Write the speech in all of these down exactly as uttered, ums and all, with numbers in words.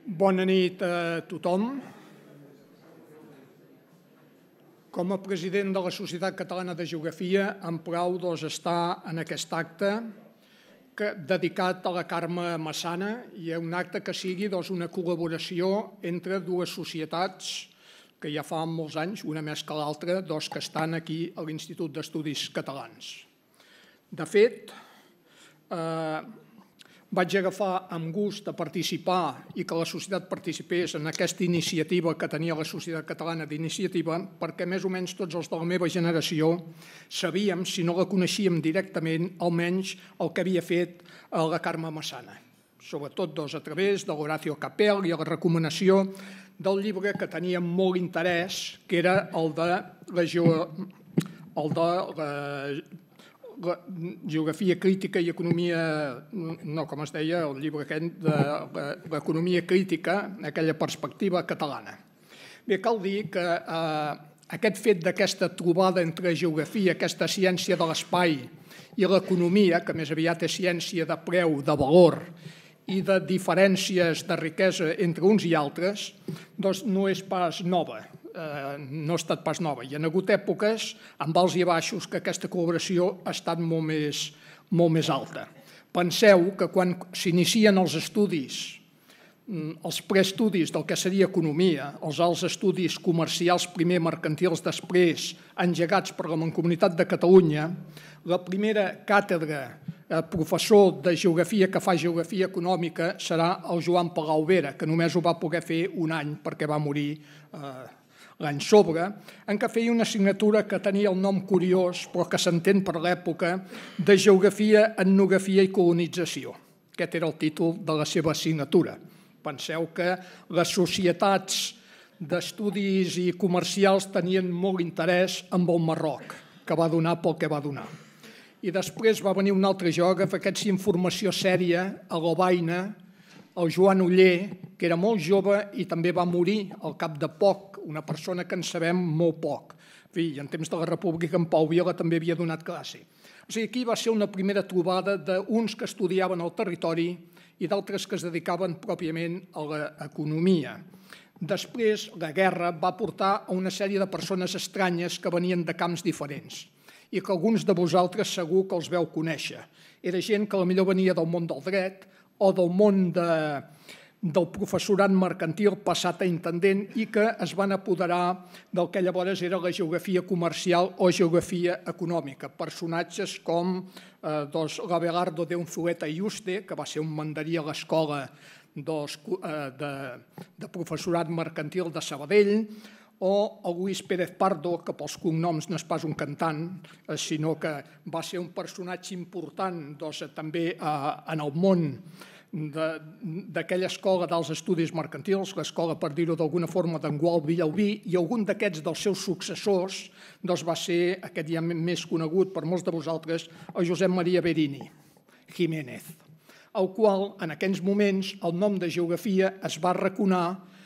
Bona nit a tothom. Com a president de la Societat Catalana de Geografia, em plau doncs, estar en aquest acte que, dedicat a la Carme Massana, i un acte que sigui doncs, una col·laboració entre dues societats que ja fa molts anys, una més que l'altra, doncs, que estan aquí a l'Institut d'Estudis Catalans. De fet, eh, vaig agafar amb gust a participar i que la societat participés en aquesta iniciativa que tenia la Societat Catalana d'Iniciativa, perquè més o menys tots els de la meva generació sabíem, si no la coneixíem directament, almenys el que havia fet la Carme Massana, sobretot doncs, a través de l'Horacio Capel i la recomanació del llibre que tenia molt interès, que era el de la, geo... el de la... la geografia crítica i economia, no, com es deia, el llibre aquest de l'economia crítica, aquella perspectiva catalana. Bé, cal dir que eh, aquest fet d'aquesta trobada entre geografia, aquesta ciència de l'espai i l'economia, que més aviat és ciència de preu, de valor i de diferències de riquesa entre uns i altres, doncs no és pas nova. No ha estat pas nova. Hi ha hagut èpoques amb alts i baixos que aquesta col·laboració ha estat molt més, molt més alta. Penseu que quan s'inicien els estudis, els preestudis del que seria economia, els alts estudis comercials primer, mercantils després, engegats per la Mancomunitat de Catalunya, la primera càtedra professor de geografia que fa geografia econòmica serà el Joan Palau Vera, que només ho va poder fer un any perquè va morir eh, l'any sobre, en què feia una assignatura que tenia el nom curiós, però que s'entén per l'època, de Geografia, Etnografia i Colonització. Aquest era el títol de la seva assignatura. Penseu que les societats d'estudis i comercials tenien molt interès amb el Marroc, que va donar pel que va donar. I després va venir un altre geògraf, aquest sí, informació sèria, a Lovaina, el Joan Oller, que era molt jove i també va morir al cap de poc, una persona que en sabem molt poc. I en temps de la República en Pau Vila també havia donat classe. O sigui, aquí va ser una primera trobada d'uns que estudiaven el territori i d'altres que es dedicaven pròpiament a l'economia. Després, la guerra va portar a una sèrie de persones estranyes que venien de camps diferents i que alguns de vosaltres segur que els veu conèixer. Era gent que potser venia del món del dret o del món de, del professorat mercantil passat a intendent i que es van apoderar del que llavors era la geografia comercial o geografia econòmica. Personatges com eh, doncs, l'Abelardo de Unzueta i Yuste, que va ser un mandarí a l'escola doncs, eh, de, de professorat mercantil de Sabadell, o el Luis Pérez Pardo, que pels cognoms no és pas un cantant, sinó que va ser un personatge important doncs, també eh, en el món d'aquella escola dels estudis mercantils, l'escola, per dir-ho d'alguna forma, d'en Gual Villalbí, i algun d'aquests dels seus successors doncs, va ser, aquest ja més conegut per molts de vosaltres, el Josep Maria Berini Jiménez, el qual en aquells moments el nom de geografia es va arraconar.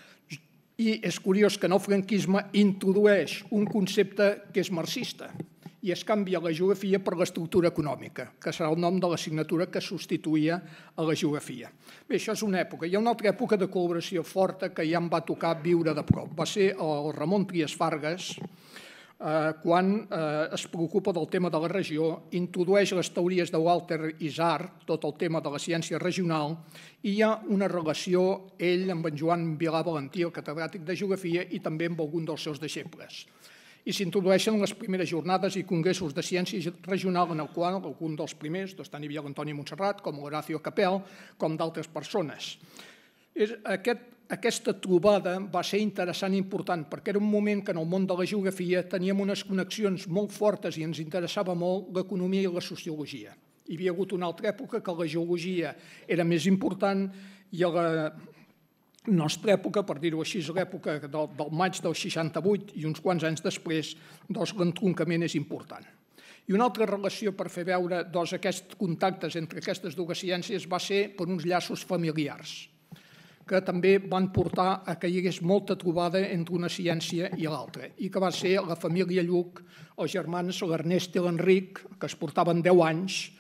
I és curiós que en el franquisme introdueix un concepte que és marxista i es canvia la geografia per l'estructura econòmica, que serà el nom de l'assignatura que substituïa a la geografia. Bé, això és una època. Hi ha una altra època de col·laboració forta que ja em va tocar viure de prop. Va ser el Ramon Trias Fargas, eh, quan eh, es preocupa del tema de la regió, introdueix les teories de Walter Isard, tot el tema de la ciència regional, i hi ha una relació, ell amb en Joan Vilà Valentí, el catedràtic de geografia, i també amb algun dels seus deixebles. I s'introdueixen les primeres jornades i congressos de ciència regional en el qual algun dels primers, doncs tant hi havia l'Antoni Montserrat com l'Horacio Capel, com d'altres persones. Aquest, aquesta trobada va ser interessant i important perquè era un moment que en el món de la geografia teníem unes connexions molt fortes i ens interessava molt l'economia i la sociologia. Hi havia hagut una altra època que la geologia era més important i a la nostra època, per dir-ho així, l'època del, del maig del seixanta-vuit i uns quants anys després, doncs l'entroncament és important. I una altra relació per fer veure doncs, aquests contactes entre aquestes dues ciències va ser per uns llaços familiars, que també van portar a que hi hagués molta trobada entre una ciència i l'altra, i que va ser la família Lluc, els germans l'Ernest i l'Enric, que es portaven deu anys,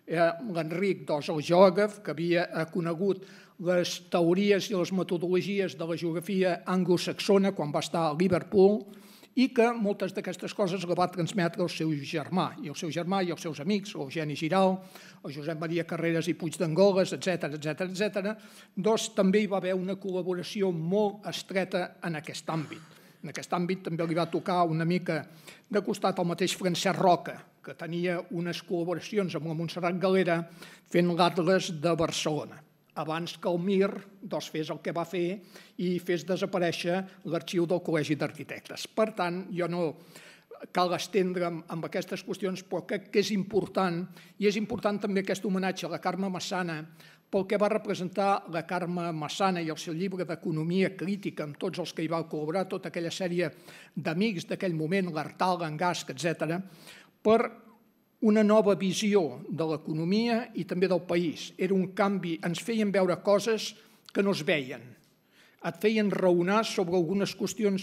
l'Enric, doncs, el geògraf, que havia conegut les teories i les metodologies de la geografia anglosaxona quan va estar a Liverpool, i que moltes d'aquestes coses la va transmetre el seu germà, i el seu germà i els seus amics, l'Eugeni Giral, el Josep Maria Carreras i Puigdengoles, etcètera, etcètera, etcètera, doncs també hi va haver una col·laboració molt estreta en aquest àmbit. En aquest àmbit també li va tocar una mica de costat el mateix Francesc Roca, que tenia unes col·laboracions amb la Montserrat Galera fent l'Atles de Barcelona, abans que el Mir doncs, fes el que va fer i fes desaparèixer l'arxiu del Col·legi d'Arquitectes. Per tant, jo no cal estendre'm amb aquestes qüestions, però crec que és important, i és important també aquest homenatge a la Carme Massana, pel que va representar la Carme Massana i el seu llibre d'Economia Crítica, amb tots els que hi va col·laborar, tota aquella sèrie d'amics d'aquell moment, l'Artal, l'Engasc, etcètera, per una nova visió de l'economia i també del país. Era un canvi, ens feien veure coses que no es veien. Et feien raonar sobre algunes qüestions.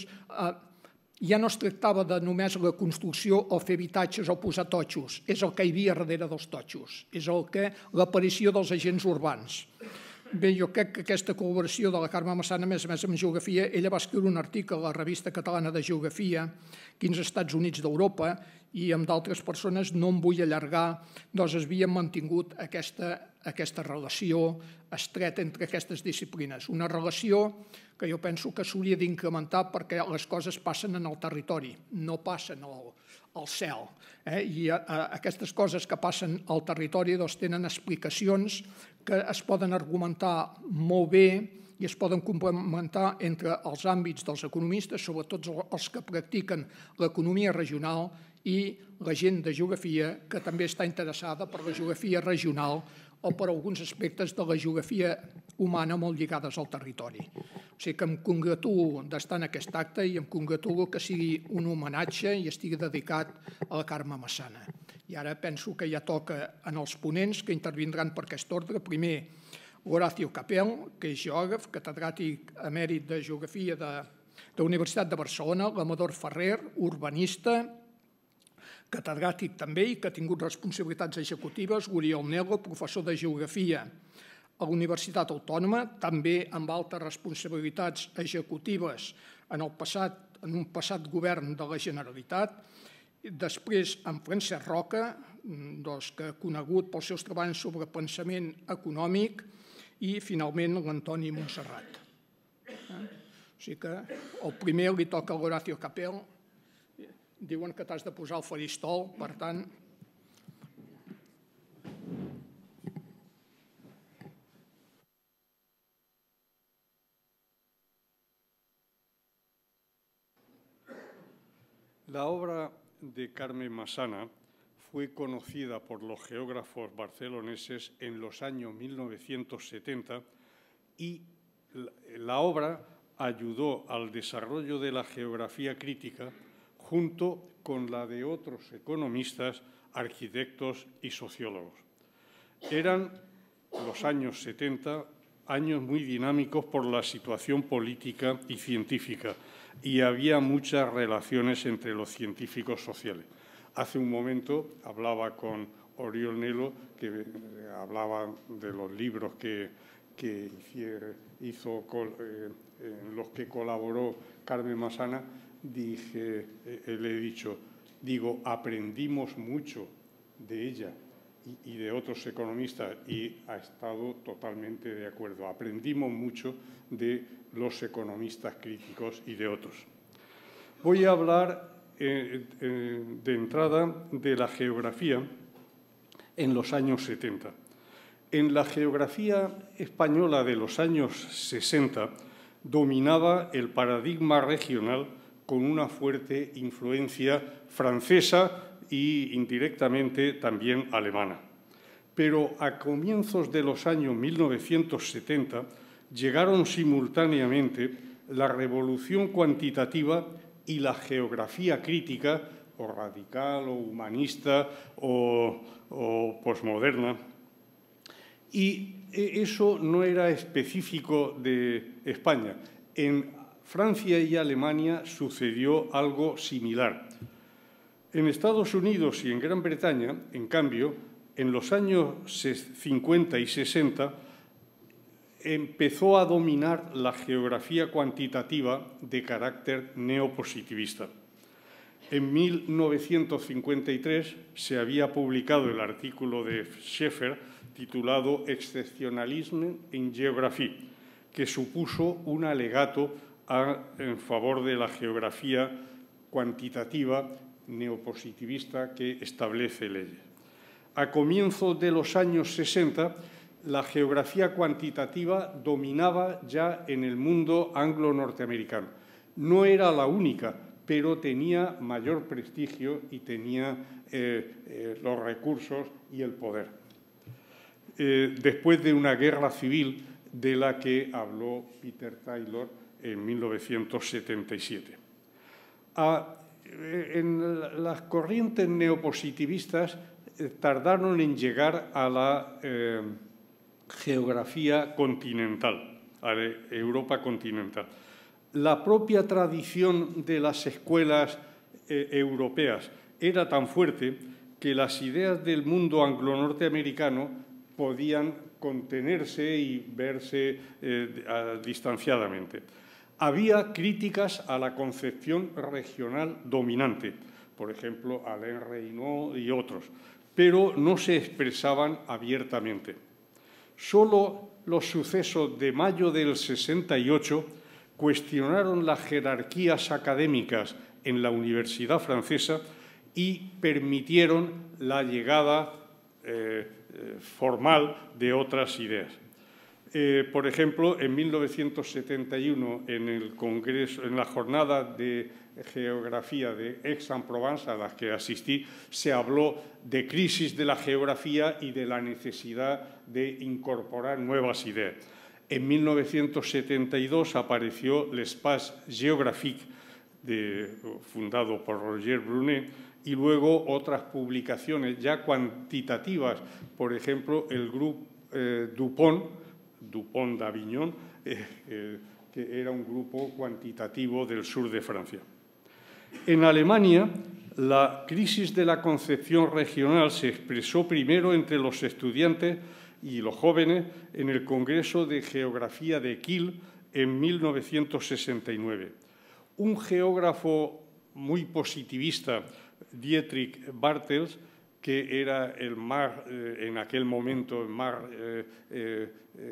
Ja no es tractava de només la construcció o fer habitatges o posar totxos. És el que hi havia darrere dels totxos. És l'aparició dels agents urbans. Bé, jo crec que aquesta col·laboració de la Carme Massana, a més a més amb geografia, ella va escriure un article a la Revista Catalana de Geografia, quins Estats Units d'Europa, i amb d'altres persones, no em vull allargar, doncs es havia mantingut aquesta, aquesta relació estreta entre aquestes disciplines. Una relació que jo penso que s'hauria d'incrementar perquè les coses passen en el territori, no passen al, al cel. Eh? I a, a, aquestes coses que passen al territori doncs, tenen explicacions que es poden argumentar molt bé i es poden complementar entre els àmbits dels economistes, sobretot els que practiquen l'economia regional, i la gent de geografia que també està interessada per la geografia regional o per alguns aspectes de la geografia humana molt lligades al territori. O sigui que em congratulo d'estar en aquest acte i em congratulo que sigui un homenatge i estigui dedicat a la Carme Massana. I ara penso que ja toca en els ponents que intervindran per aquest ordre. Primer, Horacio Capel, que és geògraf, catedràtic emèrit de Geografia de la Universitat de Barcelona, l'Amador Ferrer, urbanista, catedràtic també i que ha tingut responsabilitats executives, l'Oriol Nelo, professor de Geografia a la Universitat Autònoma, també amb altes responsabilitats executives en, el passat, en un passat govern de la Generalitat. Després, en Francesc Roca, doncs, que ha conegut pels seus treballs sobre pensament econòmic, i finalment l'Antoni Montserrat. Eh? O sigui que el primer li toca a l'Horacio Capel. Diuen que t'has de posar al faristol, per tant... La obra de Carmen Massana fue conocida por los geógrafos barceloneses en los años mil novecientos setenta y la obra ayudó al desarrollo de la geografía crítica junto con la de otros economistas, arquitectos y sociólogos. Eran los años setenta, años muy dinámicos por la situación política y científica, y había muchas relaciones entre los científicos sociales. Hace un momento hablaba con Oriol Nelo, que hablaba de los libros que, que hizo, en los que colaboró Carmen Massana. Dije, eh, le he dicho, digo, aprendimos mucho de ella y, y de otros economistas, y ha estado totalmente de acuerdo. Aprendimos mucho de los economistas críticos y de otros. Voy a hablar eh, eh, de entrada de la geografía en los años setenta. En la geografía española de los años sesenta dominaba el paradigma regional con una fuerte influencia francesa e indirectamente también alemana. Pero a comienzos de los años mil novecientos setenta llegaron simultáneamente la revolución cuantitativa y la geografía crítica, o radical, o humanista, o, o posmoderna. Y eso no era específico de España. En Francia y Alemania sucedió algo similar. En Estados Unidos y en Gran Bretaña, en cambio, En los años cincuenta y sesenta empezó a dominar la geografía cuantitativa de carácter neopositivista. En mil novecientos cincuenta y tres se había publicado el artículo de Schaeffer titulado Excepcionalisme en Geografía, que supuso un alegato a, en favor de la geografía cuantitativa neopositivista que establece leyes. A comienzos de los años sesenta, la geografía cuantitativa dominaba ya en el mundo anglo-norteamericano. No era la única, pero tenía mayor prestigio y tenía eh, eh, los recursos y el poder. Eh, después de una guerra civil de la que habló Peter Taylor en mil novecientos setenta y siete. A, en las corrientes neopositivistas eh, tardaron en llegar a la eh, geografía continental, a la Europa continental. La propia tradición de las escuelas eh, europeas era tan fuerte que las ideas del mundo anglo-norteamericano podían contenerse y verse eh, a, distanciadamente. Había críticas a la concepción regional dominante, por ejemplo, Alain Reynaud y otros, pero no se expresaban abiertamente. Solo los sucesos de mayo del sesenta y ocho cuestionaron las jerarquías académicas en la Universidad francesa y permitieron la llegada eh, formal de otras ideas. Eh, por ejemplo, en mil novecientos setenta y uno, en, el Congreso, en la jornada de geografía de Aix-en-Provence, a las que asistí, se habló de crisis de la geografía y de la necesidad de incorporar nuevas ideas. En mil novecientos setenta y dos apareció l'Espace Géographique, de, fundado por Roger Brunet, y luego otras publicaciones ya cuantitativas, por ejemplo, el grupo eh, Dupont, Dupont d'Avignon, eh, eh, que era un grupo cuantitativo del sur de Francia. En Alemania, la crisis de la concepción regional se expresó primero entre los estudiantes y los jóvenes en el Congreso de Geografía de Kiel en mil novecientos sesenta y nueve. Un geógrafo muy positivista, Dietrich Bartels, que era el más, eh, en aquel momento, el más eh, eh,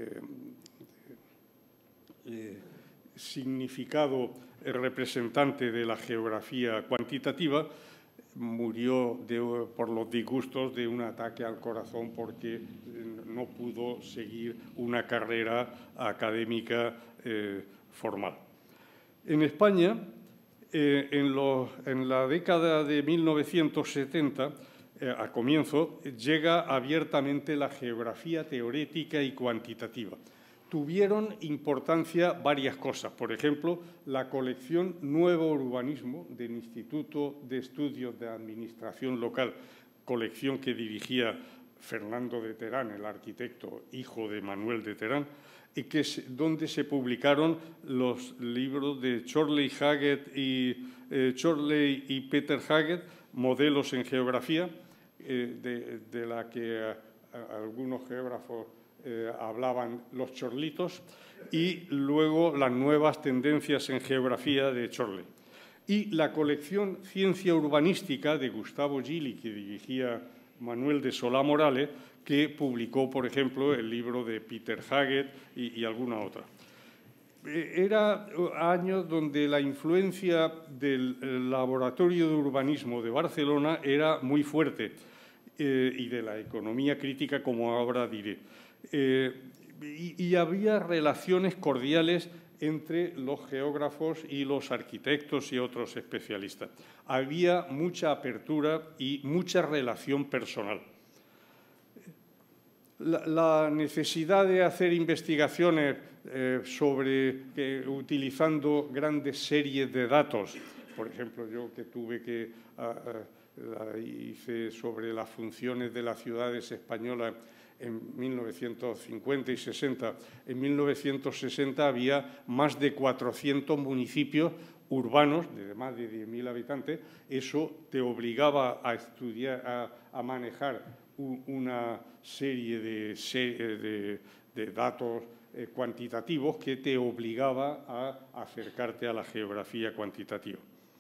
eh, significado representante de la geografía cuantitativa, murió de, por los disgustos de un ataque al corazón porque no pudo seguir una carrera académica eh, formal. En España, eh, en, los, en la década de mil novecientos setenta, eh, a comienzo, llega abiertamente la geografía teórica y cuantitativa. Tuvieron importancia varias cosas. Por ejemplo, la colección Nuevo Urbanismo del Instituto de Estudios de Administración Local, colección que dirigía Fernando de Terán, el arquitecto hijo de Manuel de Terán, y que es donde se publicaron los libros de Chorley Haggett y, eh, Chorley y Peter Haggett, Modelos en Geografía, eh, de, de la que a, a, algunos geógrafos Eh, hablaban los chorlitos, y luego las nuevas tendencias en geografía de Chorley. Y la colección Ciencia Urbanística de Gustavo Gili, que dirigía Manuel de Solá Morales, que publicó, por ejemplo, el libro de Peter Haggett y, y alguna otra. Era años donde la influencia del Laboratorio de Urbanismo de Barcelona era muy fuerte eh, y de la economía crítica, como ahora diré. Eh, y, y había relaciones cordiales entre los geógrafos y los arquitectos y otros especialistas. Había mucha apertura y mucha relación personal. La, la necesidad de hacer investigaciones eh, sobre, que, utilizando grandes series de datos, por ejemplo, yo que tuve que a, a, la hice sobre las funciones de las ciudades españolas en mil novecientos cincuenta y sesenta. En mil novecientos sesenta había más de cuatrocientos municipios urbanos de más de diez mil habitantes. Eso te obligaba a estudiar, a, a manejar una serie de, de, de datos eh, cuantitativos que te obligaba a acercarte a la geografía cuantitativa.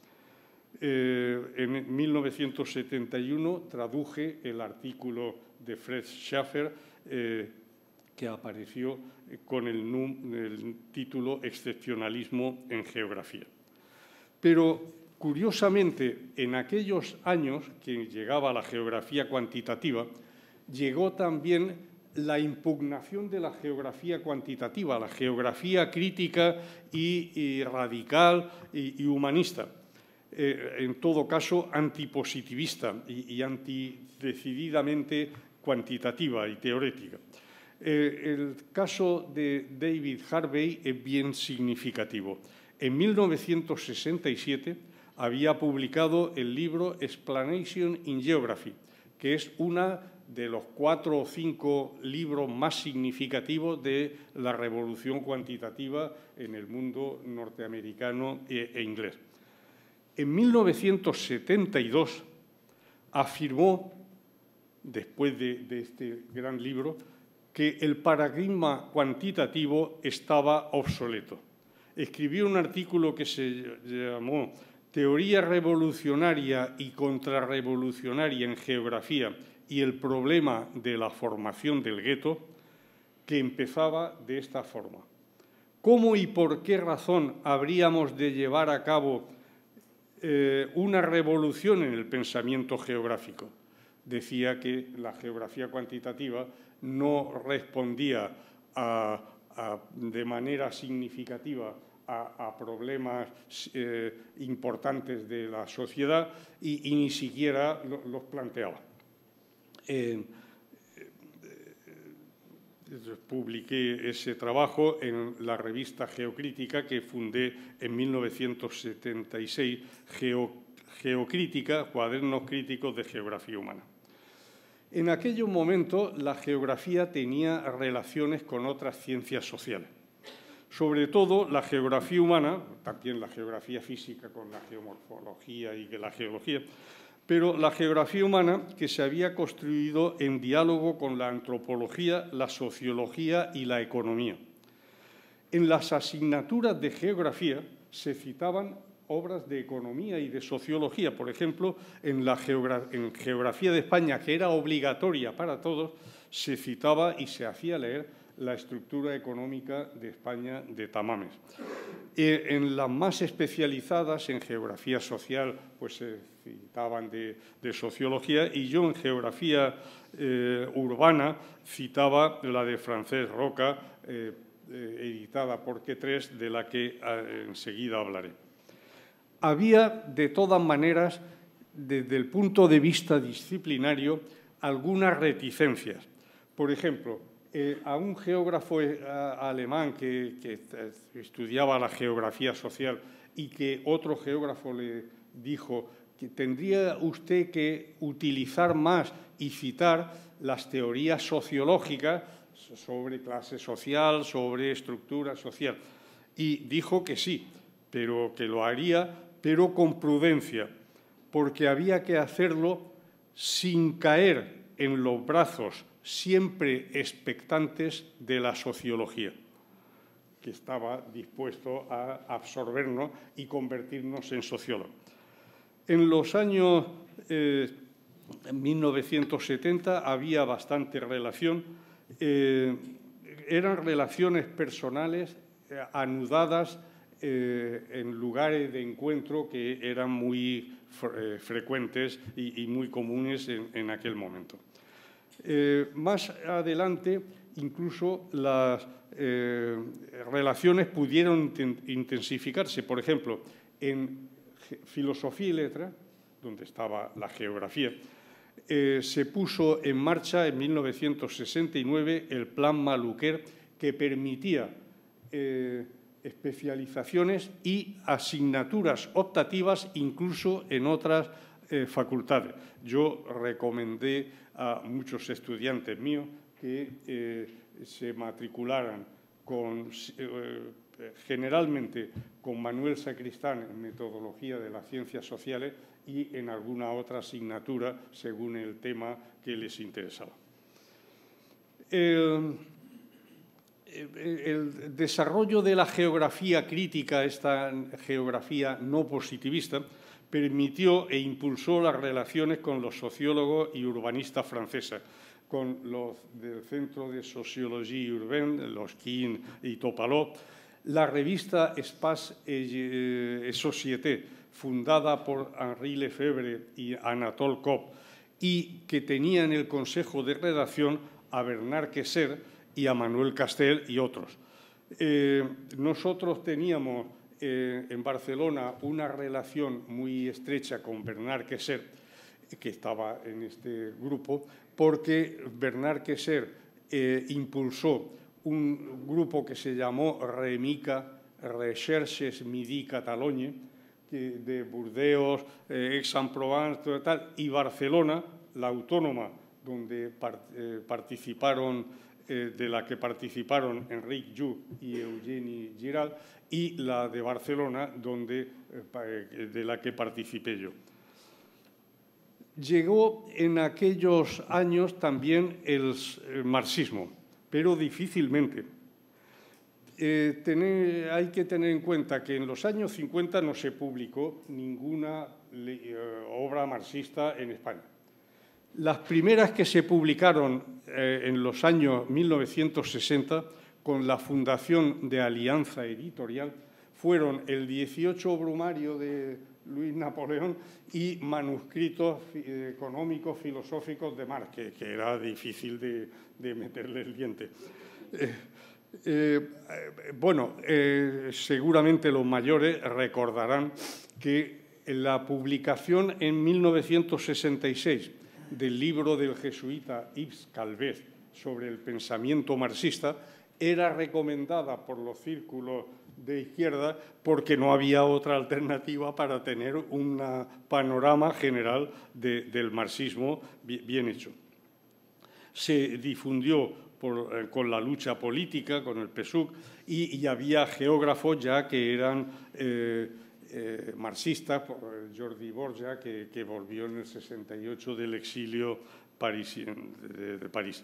Eh, en mil novecientos setenta y uno traduje el artículo de Fred Schaffer eh, que apareció con el, el título Excepcionalismo en geografía. Pero, curiosamente, en aquellos años que llegaba la geografía cuantitativa, llegó también la impugnación de la geografía cuantitativa, la geografía crítica y, y radical y, y humanista. Eh, en todo caso, antipositivista y, y antidecididamente cuantitativa y teórica. Eh, el caso de David Harvey es bien significativo. En mil novecientos sesenta y siete había publicado el libro Explanation in Geography, que es uno de los cuatro o cinco libros más significativos de la revolución cuantitativa en el mundo norteamericano e, e inglés. En mil novecientos setenta y dos afirmó, después de, de este gran libro, que el paradigma cuantitativo estaba obsoleto. Escribió un artículo que se llamó Teoría revolucionaria y contrarrevolucionaria en geografía y el problema de la formación del gueto, que empezaba de esta forma. ¿Cómo y por qué razón habríamos de llevar a cabo eh, una revolución en el pensamiento geográfico? Decía que la geografía cuantitativa no respondía a, a, de manera significativa a, a problemas eh, importantes de la sociedad y, y ni siquiera lo, los planteaba. Eh, eh, publiqué ese trabajo en la revista Geocrítica que fundé en mil novecientos setenta y seis, Geo, Geocrítica, Cuadernos Críticos de Geografía Humana. En aquellos momentos la geografía tenía relaciones con otras ciencias sociales. Sobre todo la geografía humana, también la geografía física con la geomorfología y la geología, pero la geografía humana que se había construido en diálogo con la antropología, la sociología y la economía. En las asignaturas de geografía se citaban obras de economía y de sociología. Por ejemplo, en la geogra en Geografía de España, que era obligatoria para todos, se citaba y se hacía leer la estructura económica de España de Tamames. Eh, en las más especializadas, en geografía social, pues se citaban de, de sociología, y yo en geografía eh, urbana citaba la de Francesc Roca, eh, eh, editada por Q tres, de la que eh, enseguida hablaré. Había, de todas maneras, desde el punto de vista disciplinario, algunas reticencias. Por ejemplo, eh, a un geógrafo eh, alemán que, que estudiaba la geografía social y que otro geógrafo le dijo que tendría usted que utilizar más y citar las teorías sociológicas sobre clase social, sobre estructura social. Y dijo que sí, pero que lo haría, pero con prudencia, porque había que hacerlo sin caer en los brazos siempre expectantes de la sociología, que estaba dispuesto a absorbernos y convertirnos en sociólogos. En los años eh, mil novecientos setenta había bastante relación, eh, eran relaciones personales eh, anudadas eh, en lugares de encuentro que eran muy fre frecuentes y, y muy comunes en, en aquel momento. Eh, más adelante, incluso las eh, relaciones pudieron intensificarse. Por ejemplo, en filosofía y letras, donde estaba la geografía, eh, se puso en marcha en mil novecientos sesenta y nueve el Plan Maluquer, que permitía eh, especializaciones y asignaturas optativas incluso en otras eh, facultades. Yo recomendé a muchos estudiantes míos que eh, se matricularan con eh, generalmente con Manuel Sacristán en metodología de las ciencias sociales y en alguna otra asignatura según el tema que les interesaba. El, el desarrollo de la geografía crítica, esta geografía no positivista, permitió e impulsó las relaciones con los sociólogos y urbanistas franceses, con los del Centro de Sociología Urbaine, los Kin y Topalov, la revista Espace et Société, fundada por Henri Lefebvre y Anatole Cobb, y que tenía en el consejo de redacción a Bernard Quesser y a Manuel Castel y otros. Eh, nosotros teníamos eh, en Barcelona una relación muy estrecha con Bernard Quesser, que estaba en este grupo, porque Bernard Quesser eh, impulsó un grupo que se llamó REMICA, Recherches Midi Catalogne, que de Burdeos, eh, Aix-en-Provence, tal, y Barcelona, la autónoma, donde part, eh, participaron, eh, de la que participaron Enric Ju y Eugeni Giral, y la de Barcelona, donde, eh, de la que participé yo. Llegó en aquellos años también el marxismo, pero difícilmente. Eh, tener, hay que tener en cuenta que en los años cincuenta no se publicó ninguna eh, obra marxista en España. Las primeras que se publicaron eh, en los años mil novecientos sesenta, con la fundación de Alianza Editorial, fueron el dieciocho Brumario de Luis Napoleón y manuscritos económicos, filosóficos de Marx, que, que era difícil de, de meterle el diente. Eh, eh, bueno, eh, seguramente los mayores recordarán que la publicación en mil novecientos sesenta y seis del libro del jesuita Yves Calvet sobre el pensamiento marxista era recomendada por los círculos de izquierda porque no había otra alternativa para tener un panorama general de, del marxismo bien hecho. Se difundió por, eh, con la lucha política, con el P S U C, y, y había geógrafos ya que eran eh, eh, marxistas, Jordi Borja, que, que volvió en el sesenta y ocho del exilio parisien, de, de París.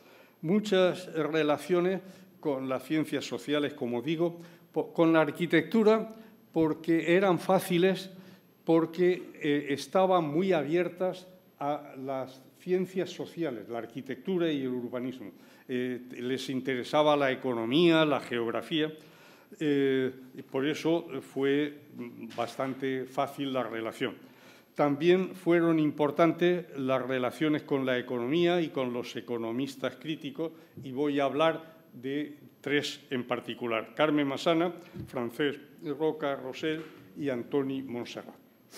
Muchas relaciones con las ciencias sociales, como digo, con la arquitectura, porque eran fáciles, porque eh, estaban muy abiertas a las ciencias sociales, la arquitectura y el urbanismo. Eh, les interesaba la economía, la geografía, eh, y por eso fue bastante fácil la relación. También fueron importantes las relaciones con la economía y con los economistas críticos, y voy a hablar de tres en particular: Carme Massana, Francesc Roca Rosell y Antoni Montserrat.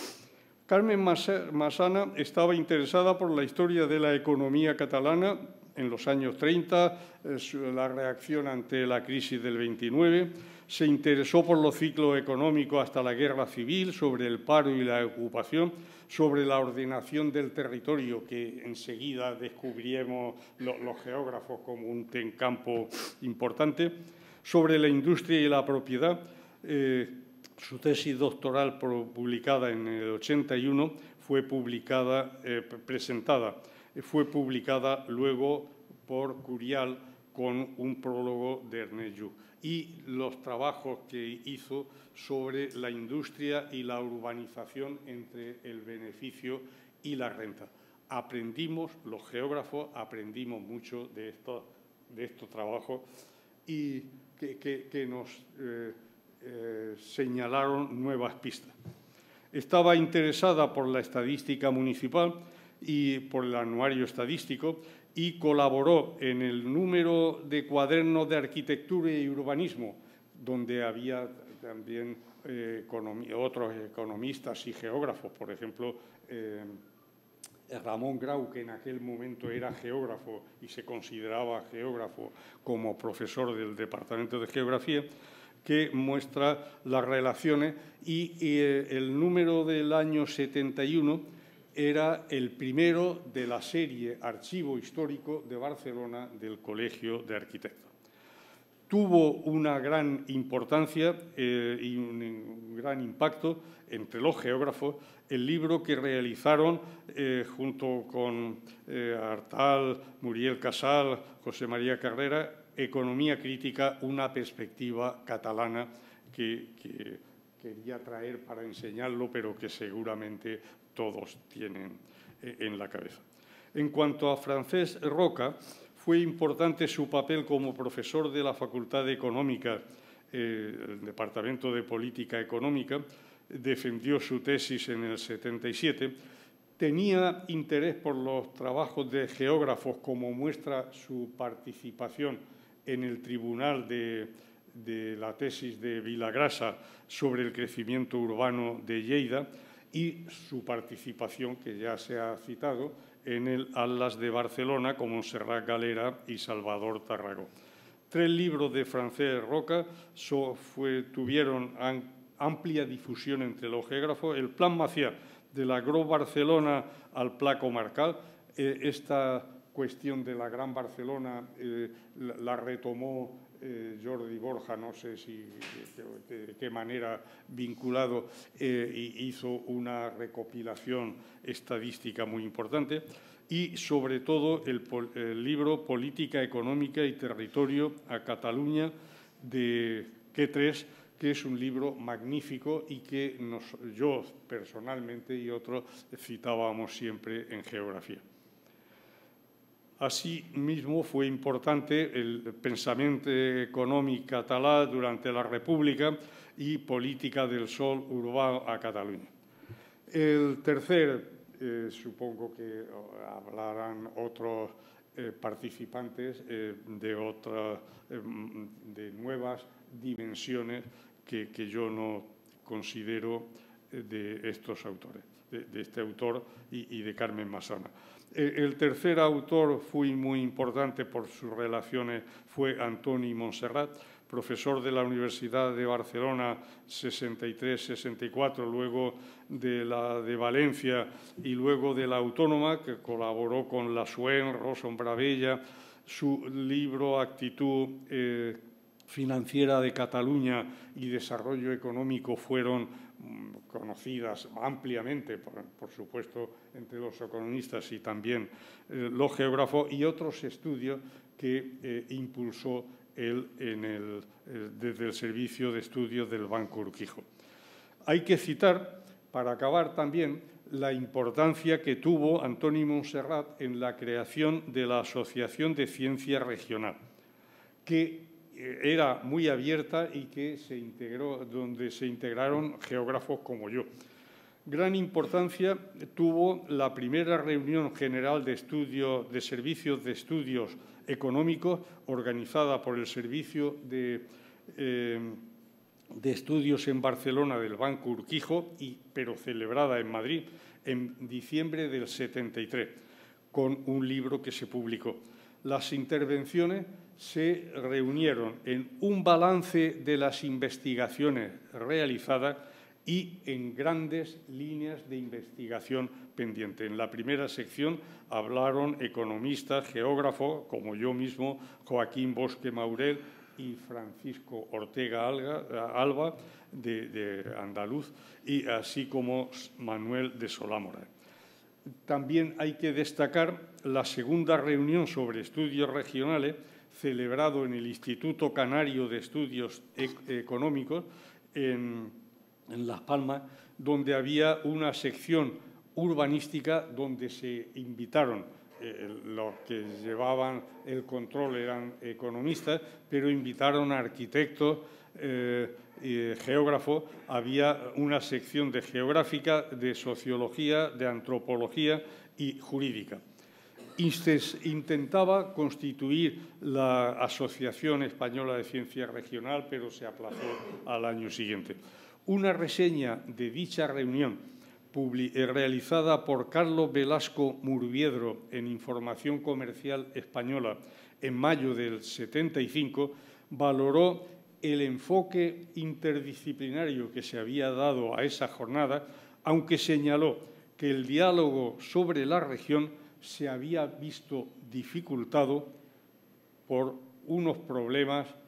Carme Massana estaba interesada por la historia de la economía catalana en los años treinta, la reacción ante la crisis del veintinueve, se interesó por los ciclos económicos hasta la guerra civil, sobre el paro y la ocupación, sobre la ordenación del territorio, que enseguida descubrimos los geógrafos como un campo importante, sobre la industria y la propiedad. Eh, su tesis doctoral publicada en el ochenta y uno fue publicada, eh, presentada, fue publicada luego por Curial con un prólogo de Ernest Lluch, y los trabajos que hizo sobre la industria y la urbanización entre el beneficio y la renta. Aprendimos, los geógrafos, aprendimos mucho de estos, de estos trabajos y que, que, que nos eh, eh, señalaron nuevas pistas. Estaba interesada por la estadística municipal y por el anuario estadístico, y colaboró en el número de cuadernos de arquitectura y urbanismo, donde había también eh, economía, otros economistas y geógrafos, por ejemplo, eh, Ramón Grau, que en aquel momento era geógrafo y se consideraba geógrafo como profesor del Departamento de Geografía, que muestra las relaciones, y, y eh, el número del año setenta y uno era el primero de la serie Archivo Histórico de Barcelona del Colegio de Arquitectos. tuvo una gran importancia eh, y un, un gran impacto entre los geógrafos el libro que realizaron eh, junto con eh, Artal, Muriel Casal, José María Carrera, Economía crítica, una perspectiva catalana que, que quería traer para enseñarlo, pero que seguramente todos tienen eh, en la cabeza. En cuanto a Francesc Roca, fue importante su papel como profesor de la Facultad de Económica, eh, el Departamento de Política Económica. Defendió su tesis en el setenta y siete. Tenía interés por los trabajos de geógrafos, como muestra su participación en el Tribunal de, de la tesis de Vilagrasa sobre el crecimiento urbano de Lleida y su participación, que ya se ha citado, en el Atlas de Barcelona con Montserrat Galera y Salvador Tarragó. Tres libros de Francesc Roca so, fue, tuvieron an, amplia difusión entre los geógrafos. El Plan Macià, de la Gran Barcelona al Pla Comarcal. Eh, esta cuestión de la Gran Barcelona eh, la, la retomó eh, Jordi Borja, no sé si de, de, de qué manera vinculado, eh, y hizo una recopilación estadística muy importante. Y, sobre todo, el, el libro Política Económica y Territorio a Cataluña de Q tres, que es un libro magnífico y que nos, yo personalmente y otros citábamos siempre en geografía. Asimismo, fue importante el pensamiento económico catalán durante la República y política del sol urbano a Cataluña. El tercer, eh, supongo que hablarán otros eh, participantes eh, de, otra, eh, de nuevas dimensiones que, que yo no considero de estos autores, de, de este autor y, y de Carmen Massana. El tercer autor fue muy importante por sus relaciones, fue Antoni Montserrat, profesor de la Universidad de Barcelona sesenta y tres sesenta y cuatro, luego de la de Valencia y luego de la Autónoma, que colaboró con la Suen, Roson Bravella. Su libro Actitud eh, financiera de Cataluña y desarrollo económico fueron conocidas ampliamente, por, por supuesto, entre los economistas y también eh, los geógrafos, y otros estudios que eh, impulsó él en el, eh, desde el Servicio de Estudios del Banco Urquijo. Hay que citar, para acabar también, la importancia que tuvo Antoni Montserrat en la creación de la Asociación de Ciencia Regional, que era muy abierta y que se integró, donde se integraron geógrafos como yo. Gran importancia tuvo la primera reunión general de estudios de servicios de estudios económicos organizada por el Servicio de, eh, de Estudios en Barcelona del Banco Urquijo, y, pero celebrada en Madrid en diciembre del setenta y tres, con un libro que se publicó. Las intervenciones se reunieron en un balance de las investigaciones realizadas y en grandes líneas de investigación pendiente. En la primera sección hablaron economistas, geógrafos, como yo mismo, Joaquín Bosque Maurel y Francisco Ortega Alba, de, de andaluz, y así como Manuel de Solámora. También hay que destacar la segunda reunión sobre estudios regionales, celebrado en el Instituto Canario de Estudios Económicos en, en Las Palmas, donde había una sección urbanística donde se invitaron, eh, los que llevaban el control eran economistas, pero invitaron a arquitectos, eh, y geógrafos. Había una sección de geográfica, de sociología, de antropología y jurídica. Intentaba constituir la Asociación Española de Ciencia Regional, pero se aplazó al año siguiente. Una reseña de dicha reunión realizada por Carlos Velasco Murviedro en Información Comercial Española en mayo del setenta y cinco valoró el enfoque interdisciplinario que se había dado a esa jornada, aunque señaló que el diálogo sobre la región se había visto dificultado por unos problemas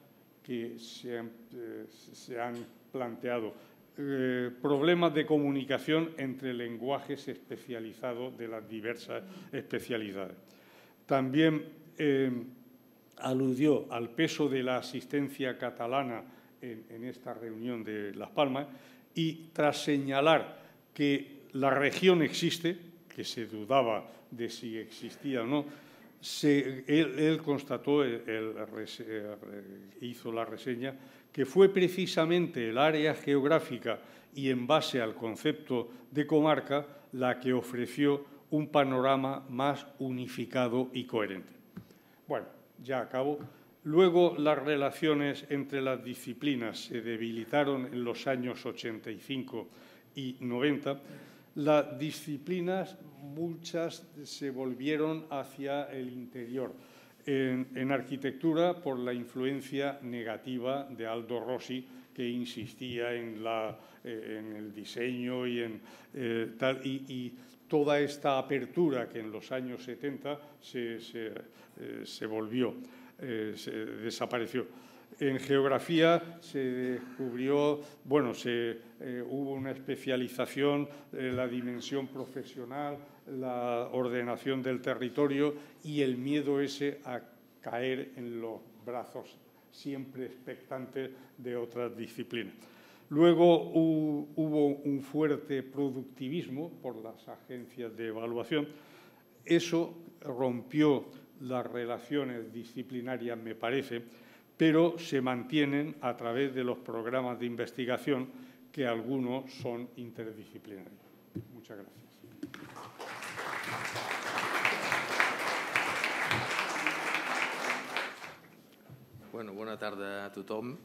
que se han, eh, se han planteado. Eh, problemas de comunicación entre lenguajes especializados de las diversas especialidades. También eh, aludió al peso de la asistencia catalana en, en esta reunión de Las Palmas y tras señalar que la región existe, que se dudaba de si existía o no, se, él, él constató, él, él hizo la reseña, que fue precisamente el área geográfica y en base al concepto de comarca la que ofreció un panorama más unificado y coherente. Bueno, ya acabo. Luego, las relaciones entre las disciplinas se debilitaron en los años ochenta y cinco y noventa. Las disciplinas, muchas, se volvieron hacia el interior. En, en arquitectura, por la influencia negativa de Aldo Rossi, que insistía en, la, eh, en el diseño y en eh, tal, y, y toda esta apertura que en los años setenta se, se, eh, se volvió, eh, se desapareció. En geografía se descubrió, bueno, se, eh, hubo una especialización, eh, la dimensión profesional, la ordenación del territorio y el miedo ese a caer en los brazos siempre expectantes de otras disciplinas. Luego hubo un fuerte productivismo por las agencias de evaluación. Eso rompió las relaciones disciplinarias, me parece, pero se mantienen a través de los programas de investigación, que algunos son interdisciplinarios. Muchas gracias. Bueno, bona tarda a tothom.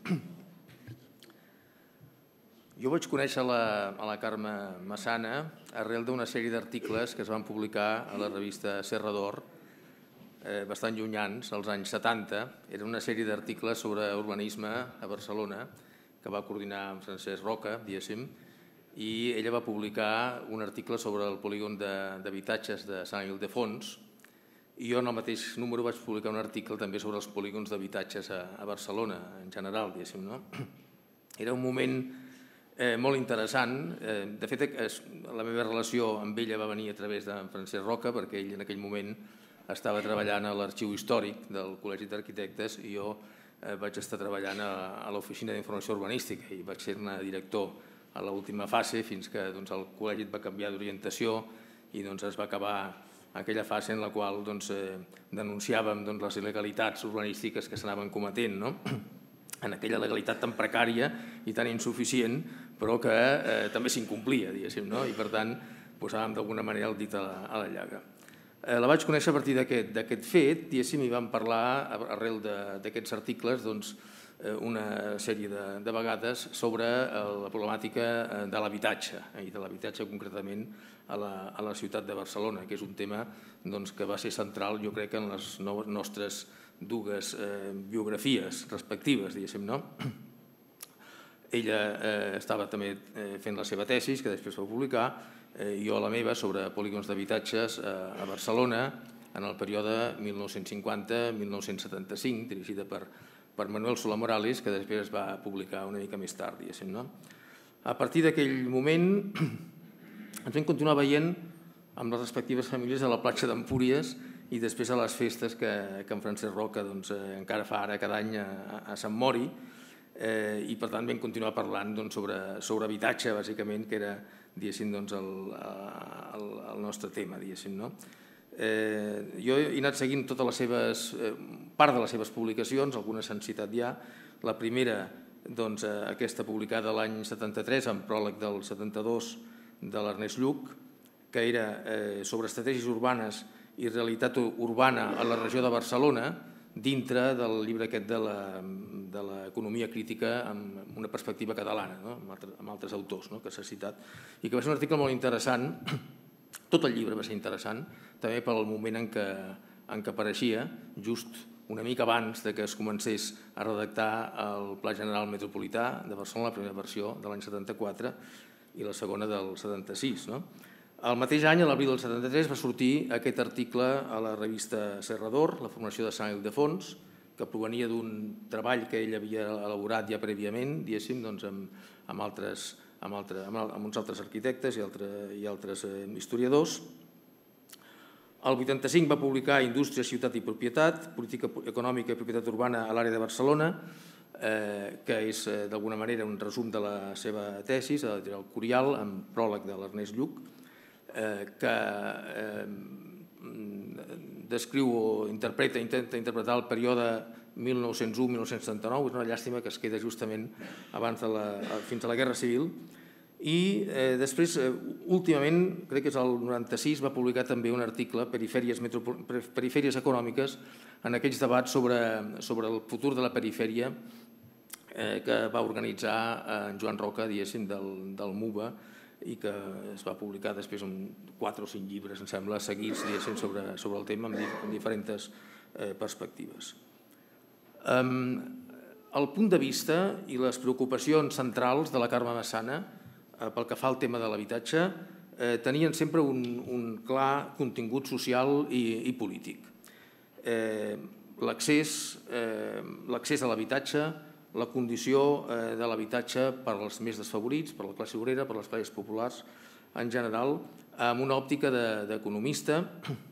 Jo vaig conèixer la, a la Carme Massana arrel d'una sèrie d'articles que es van publicar a la revista Serrador, eh, bastant llunyans, als anys setanta. Era una sèrie d'articles sobre urbanisme a Barcelona que va coordinar amb Francesc Roca, diguéssim, i ella va publicar un article sobre el polígon d'habitatges de Sant Ildefons, i jo en el mateix número vaig publicar un article també sobre els polígons d'habitatges a, a Barcelona, en general, diguéssim, no? Era un moment eh, molt interessant. Eh, de fet, es, la meva relació amb ella va venir a través de Francesc Roca, perquè ell en aquell moment estava treballant a l'arxiu històric del Col·legi d'Arquitectes i jo eh, vaig estar treballant a, a l'Oficina d'Informació Urbanística i vaig ser-ne director a l'última fase fins que doncs, el col·legi va canviar d'orientació i doncs, es va acabar aquella fase en la qual doncs, eh, denunciàvem doncs, les il·legalitats urbanístiques que s'anaven cometent, no? En aquella legalitat tan precària i tan insuficient, però que eh, també s'incomplia, diguéssim, no? I per tant posàvem d'alguna manera el dit a la, a la llaga. Eh, la vaig conèixer a partir d'aquest fet, diguéssim, i vam parlar arrel d'aquests articles doncs, una sèrie de, de vegades sobre la problemàtica de l'habitatge, i de l'habitatge concretament a la, a la ciutat de Barcelona, que és un tema doncs, que va ser central, jo crec, en les nostres dues eh, biografies respectives, diguéssim, no? Ella eh, estava també eh, fent la seva tesi, que després va publicar, eh, jo la meva, sobre polígons d'habitatges eh, a Barcelona, en el període mil nou-cents cinquanta a mil nou-cents setanta-cinc, dirigida per per Manuel Solà Morales, que després es va publicar una mica més tard, diguéssim, no? A partir d'aquell moment ens vam continuar veient amb les respectives famílies a la platja d'Empúries i després a les festes que, que en Francesc Roca doncs, eh, encara fa ara cada any a, a Sant Mori, eh, i per tant vam continuar parlant doncs, sobre, sobre habitatge, bàsicament, que era diguéssim, doncs, el, el, el nostre tema, diguéssim, no? Eh, jo he anat seguint totes les seves, eh, part de les seves publicacions, algunes s'han citat ja. La primera, doncs, eh, aquesta publicada l'any setanta-tres, amb pròleg del setanta-dos de l'Ernest Lluch, que era eh, sobre estratègies urbanes i realitat urbana a la regió de Barcelona, dintre del llibre aquest de l'economia crítica amb una perspectiva catalana, no? amb, altres, amb altres autors, no? que s'ha citat, i que va ser un article molt interessant. Tot el llibre va ser interessant, també pel moment en què, en què apareixia, just una mica abans de que es comencés a redactar el Pla General Metropolità de Barcelona, la primera versió de l'any setanta-quatre i la segona del setanta-sis. No? El mateix any, a l'abril del setanta-tres, va sortir aquest article a la revista Serrador, La formació de Sant Ildefons, que provenia d'un treball que ell havia elaborat ja prèviament, diguéssim, doncs, amb, amb, altres, amb, altre, amb uns altres arquitectes i, altre, i altres eh, historiadors. El vuitanta-cinc va publicar Indústria, Ciutat i Propietat, Política Econòmica i Propietat Urbana a l'àrea de Barcelona, eh, que és eh, d'alguna manera un resum de la seva tesis, el Curial, amb pròleg de l'Ernest Lluch, eh, que eh, descriu o interpreta, intenta interpretar el període mil nou-cents u a mil nou-cents setanta-nou, és una llàstima que es queda justament abans de la, fins a la Guerra Civil, i eh, després, eh, últimament, crec que és el noranta-sis, va publicar també un article, Perifèries, perifèries econòmiques, en aquells debats sobre, sobre el futur de la perifèria eh, que va organitzar en Joan Roca, diguéssim, del, del MUBA, i que es va publicar després en quatre o cinc llibres, em sembla, seguits sobre, sobre el tema amb diferents eh, perspectives. Um, el punt de vista i les preocupacions centrals de la Carme Massana eh, pel que fa al tema de l'habitatge eh, tenien sempre un, un clar contingut social i, i polític. Eh, l'accés eh, l'accés a l'habitatge, la condició de l'habitatge per als més desfavorits, per la classe obrera, per les classes populars en general, amb una òptica d'economista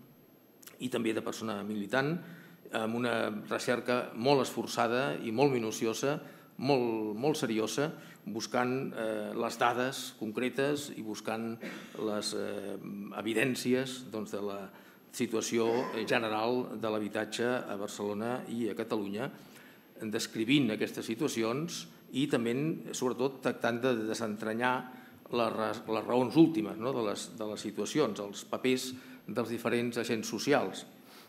i també de persona militant, amb una recerca molt esforçada i molt minuciosa, molt, molt seriosa, buscant eh, les dades concretes i buscant les eh, evidències doncs, de la situació general de l'habitatge a Barcelona i a Catalunya, descrivint aquestes situacions i també, sobretot, tractant de desentranyar les, les raons últimes no? de, les, de les situacions, els papers dels diferents agents socials.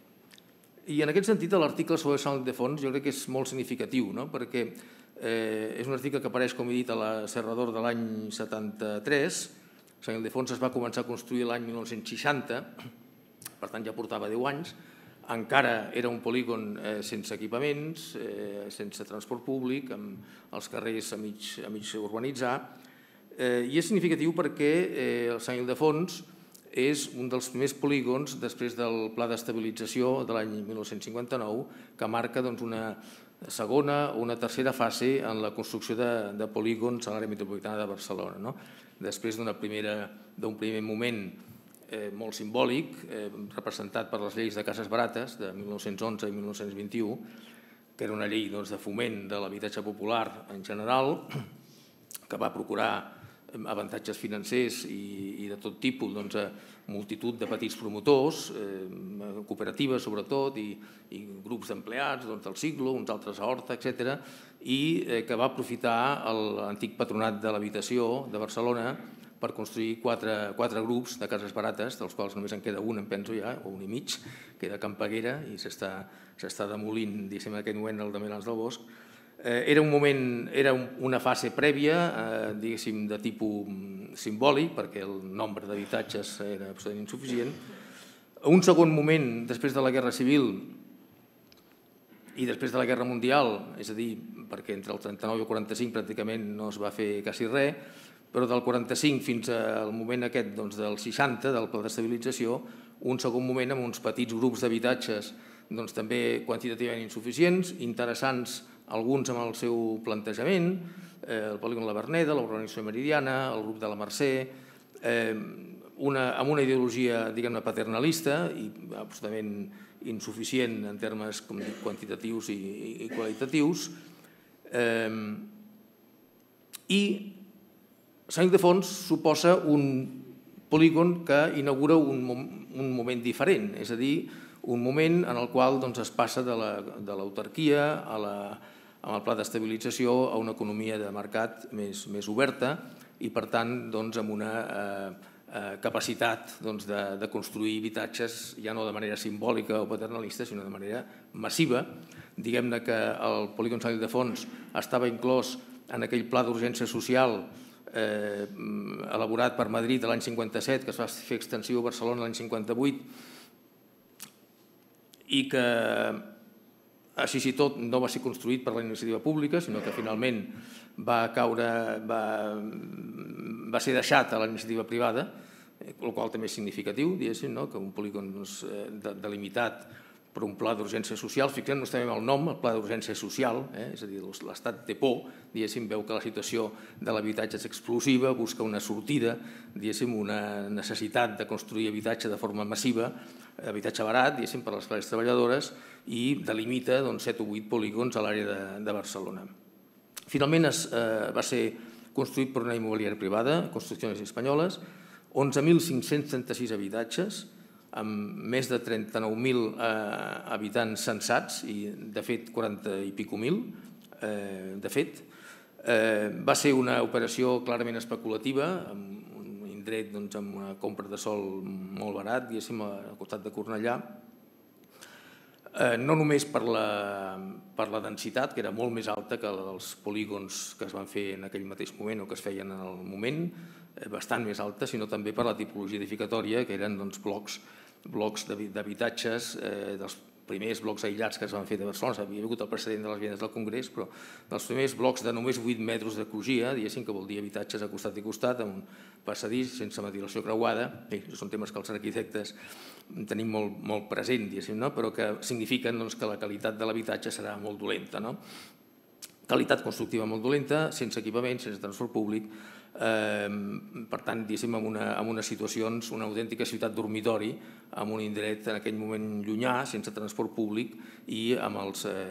I en aquest sentit, l'article sobre Sang Ildefons jo crec que és molt significatiu, no? perquè eh, és un article que apareix, com he dit, a la Serrador de l'any setanta-tres. Sang Ildefons es va començar a construir l'any mil nou-cents seixanta, per tant ja portava deu anys, encara era un polígon eh, sense equipaments, eh, sense transport públic, amb els carrers a mig, a mig urbanitzar, eh, i és significatiu perquè eh, el Sant Ildefons és un dels primers polígons després del Pla d'Estabilització de l'any mil nou-cents cinquanta-nou que marca doncs, una segona o una tercera fase en la construcció de, de polígons a l'àrea metropolitana de Barcelona. No? Després d'un primer moment Eh, molt simbòlic, eh, representat per les lleis de cases barates de mil nou-cents onze i mil nou-cents vint-i-u, que era una llei doncs, de foment de l'habitatge popular en general, que va procurar avantatges financers i, i de tot tipus doncs, a multitud de petits promotors, eh, cooperatives sobretot, i, i grups d'empleats doncs, del Siglo, uns altres a Horta, etcètera, i eh, que va aprofitar l'antic patronat de l'habitació de Barcelona per construir quatre, quatre grups de cases barates, dels quals només en queda un, em penso ja, o un i mig, queda Can Peguera i s'està demolint, diguéssim, en aquest moment el de Milans del Bosc. Eh, era un moment, era una fase prèvia, eh, diguéssim, de tipus simbòlic, perquè el nombre d'habitatges era absolutament insuficient. Un segon moment, després de la Guerra Civil i després de la Guerra Mundial, és a dir, perquè entre el trenta-nou i el quaranta-cinc pràcticament no es va fer quasi res, però del quaranta-cinc fins al moment aquest doncs, del seixanta, del Pla d'Estabilització, un segon moment amb uns petits grups d'habitatges doncs, també quantitativament insuficients, interessants alguns amb el seu plantejament, eh, el polígon La Verneda, la urbanització meridiana, el grup de la Mercè, eh, una, amb una ideologia diguem-ne paternalista i absolutament insuficient en termes com dic, quantitatius i, i qualitatius, eh, i Sant Ildefons suposa un polígon que inaugura un, un moment diferent, és a dir, un moment en el qual doncs, es passa de l'autarquia a la, amb el pla d'estabilització a una economia de mercat més, més oberta i, per tant, doncs, amb una eh, eh, capacitat doncs, de, de construir habitatges ja no de manera simbòlica o paternalista, sinó de manera massiva. Diguem-ne que el polígon Sant Ildefons estava inclòs en aquell pla d'urgència social Eh, elaborat per Madrid l'any cinquanta-set, que es va fer extensiu a Barcelona l'any cinquanta-vuit i que així i tot no va ser construït per la iniciativa pública, sinó que finalment va caure, va, va ser deixat a la iniciativa privada, el qual també és significatiu, diguéssim, no? Que un polígon doncs, delimitat per un pla d'urgència social. Fixem-nos també en el nom, el pla d'urgència social, és a dir, l'Estat té por, diguéssim, veu que la situació de l'habitatge és explosiva, busca una sortida, diguéssim, una necessitat de construir habitatge de forma massiva, habitatge barat, diguéssim, per a les classes treballadores, i delimita set o vuit polígons a l'àrea de Barcelona. Finalment va ser construït per una immobiliària privada, Construcciones Espanyoles, onze mil cinc-cents trenta-sis habitatges, amb més de trenta-nou mil habitants censats i, de fet, quaranta i pico mil, de fet. Va ser una operació clarament especulativa, amb un indret amb una compra de sòl molt barat, diguéssim, al costat de Cornellà, no només per la densitat, que era molt més alta que la dels polígons que es van fer en aquell mateix moment o que es feien en el moment, bastant més alta, sinó també per la tipologia edificatòria, que eren blocs d'habitatges, dels primers blocs aïllats que es van fer de Barcelona. Havia hagut el precedent de les vivendes del Congrés, però dels primers blocs de només vuit metres de crugia, diguéssim, que vol dir habitatges a costat i costat, amb un passadís sense ventilació creuada. Són temes que els arquitectes tenim molt present, diguéssim, però que signifiquen que la qualitat de l'habitatge serà molt dolenta. Qualitat constructiva molt dolenta, sense equipament, sense transport públic, per tant, diguéssim, en unes situacions, una autèntica ciutat dormitori, amb un indret en aquell moment llunyà, sense transport públic, i amb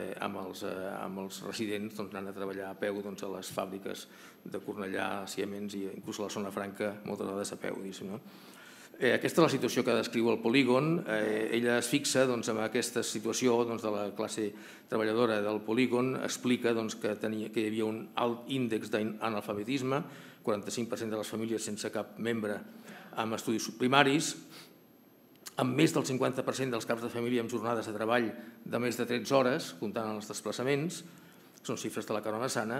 els residents anant a treballar a peu a les fàbriques de Cornellà, Siemens i inclús a la zona franca, moltes vegades a peu, diguéssim. Aquesta és la situació que descriu el polígon. Ella es fixa en aquesta situació de la classe treballadora del polígon, explica que hi havia un alt índex d'analfabetisme, quaranta-cinc per cent de les famílies sense cap membre amb estudis primaris, amb més del cinquanta per cent dels caps de família amb jornades de treball de més de tretze hores, comptant els desplaçaments, són xifres de la Carme Massana.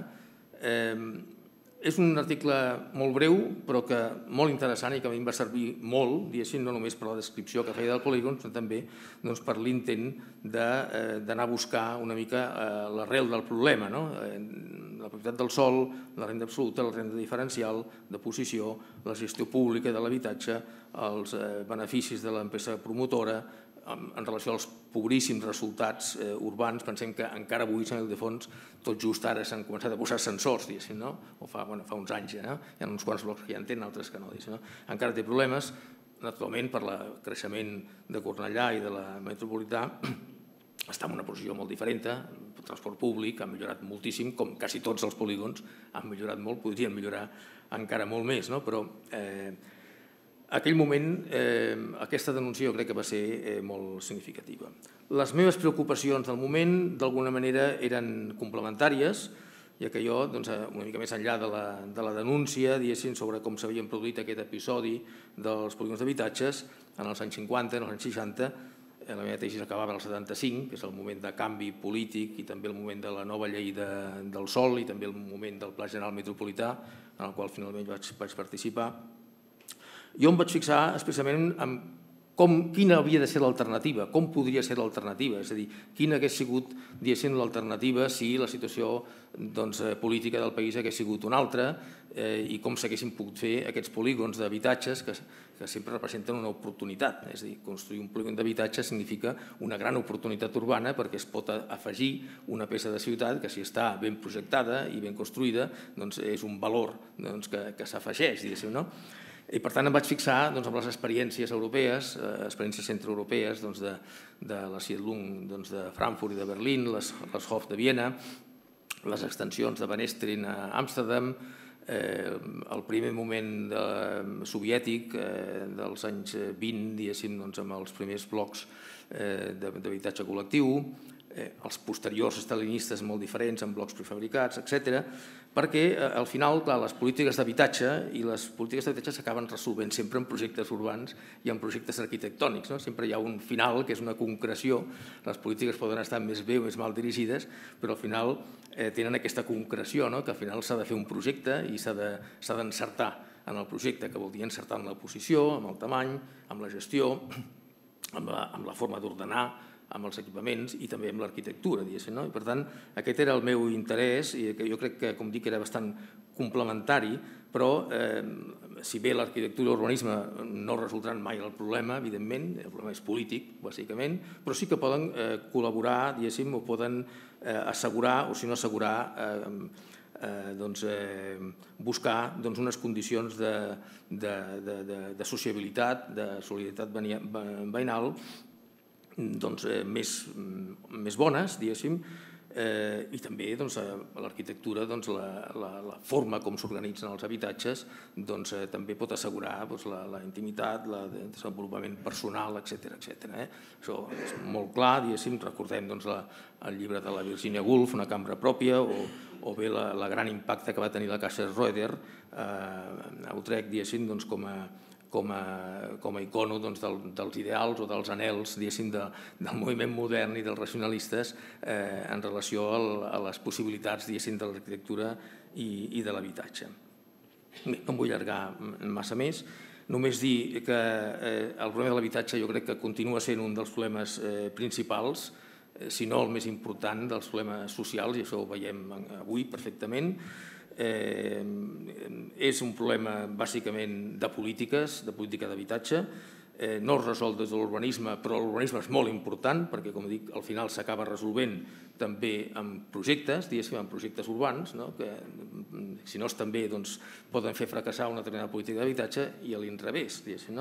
És un article molt breu, però que molt interessant i que a mi em va servir molt, diguéssim, no només per la descripció que feia del polígon, sinó també per l'intent d'anar a buscar una mica l'arrel del problema, la propietat del sòl, la renda absoluta, la renda diferencial de posició, la gestió pública de l'habitatge, els beneficis de l'empresa promotora, en relació als pobríssims resultats urbans. Pensem que encara avui, Sant Ildefons, tot just ara s'han començat a posar sensors, diguéssim, o fa uns anys ja, hi ha uns quants blocs que ja en tenen, altres que no, diguéssim. Encara té problemes, naturalment, per el creixement de Cornellà i de la metropolità, està en una posició molt diferent, el transport públic ha millorat moltíssim, com quasi tots els polígons han millorat molt, podrien millorar encara molt més, però en aquell moment aquesta denúncia jo crec que va ser molt significativa. Les meves preocupacions del moment d'alguna manera eren complementàries, ja que jo, una mica més enllà de la denúncia, diguéssim, sobre com s'havien produït aquest episodi dels polígons d'habitatges en els anys cinquanta, en els anys seixanta, la meva tesi acabava en el setanta-cinc, que és el moment de canvi polític i també el moment de la nova llei del sòl i també el moment del Pla General Metropolità, en el qual finalment vaig participar. Jo em vaig fixar especialment en quina havia de ser l'alternativa, com podria ser l'alternativa, és a dir, quina hagués sigut, diguéssim, l'alternativa si la situació política del país hagués sigut una altra i com s'haguessin pogut fer aquests polígons d'habitatges que sempre representen una oportunitat. És a dir, construir un polígon d'habitatge significa una gran oportunitat urbana perquè es pot afegir una peça de ciutat que si està ben projectada i ben construïda és un valor que s'afegeix, diguéssim, no? I per tant em vaig fixar en les experiències europees, experiències centreeuropees de la Siedlung de Frankfurt i de Berlín, les Hof de Viena, les extensions de Van Estrin a Amsterdam, el primer moment soviètic dels anys vint, diguéssim, amb els primers blocs d'habitatge col·lectiu, els posteriors estalinistes molt diferents, amb blocs prefabricats, etcètera, perquè al final, clar, les polítiques d'habitatge i les polítiques d'habitatge s'acaben resolvent sempre en projectes urbans i en projectes arquitectònics. Sempre hi ha un final, que és una concreció. Les polítiques poden estar més bé o més mal dirigides, però al final tenen aquesta concreció, que al final s'ha de fer un projecte i s'ha d'encertar en el projecte, que vol dir encertar en la posició, amb el tamany, amb la gestió, amb la forma d'ordenar, amb els equipaments i també amb l'arquitectura, diguéssim. I per tant, aquest era el meu interès i jo crec que, com dic, era bastant complementari, però si bé l'arquitectura i l'urbanisme no resoldran mai el problema, evidentment, el problema és polític, bàsicament, però sí que poden col·laborar, diguéssim, o poden assegurar, o si no assegurar, buscar unes condicions de sociabilitat, de solidaritat veïnal més bones, diguéssim, i també l'arquitectura, la forma com s'organitzen els habitatges, també pot assegurar la intimitat, el desenvolupament personal, etcètera. Això és molt clar, recordem el llibre de la Virginia Woolf, Una cambra pròpia, o bé el gran impacte que va tenir la Casa Schroeder a Utrecht com a icono dels ideals o dels anhels del moviment modern i dels racionalistes en relació a les possibilitats de l'arquitectura i de l'habitatge. No em vull allargar massa més, només dir que el problema de l'habitatge jo crec que continua sent un dels problemes principals, si no el més important dels problemes socials, i això ho veiem avui perfectament. És un problema bàsicament de polítiques, de política d'habitatge, no es resol des de l'urbanisme, però l'urbanisme és molt important perquè, com dic, al final s'acaba resolvent també amb projectes, diguéssim, amb projectes urbans, que si no estan bé poden fer fracassar una determinada política d'habitatge i a l'inrevés, diguéssim.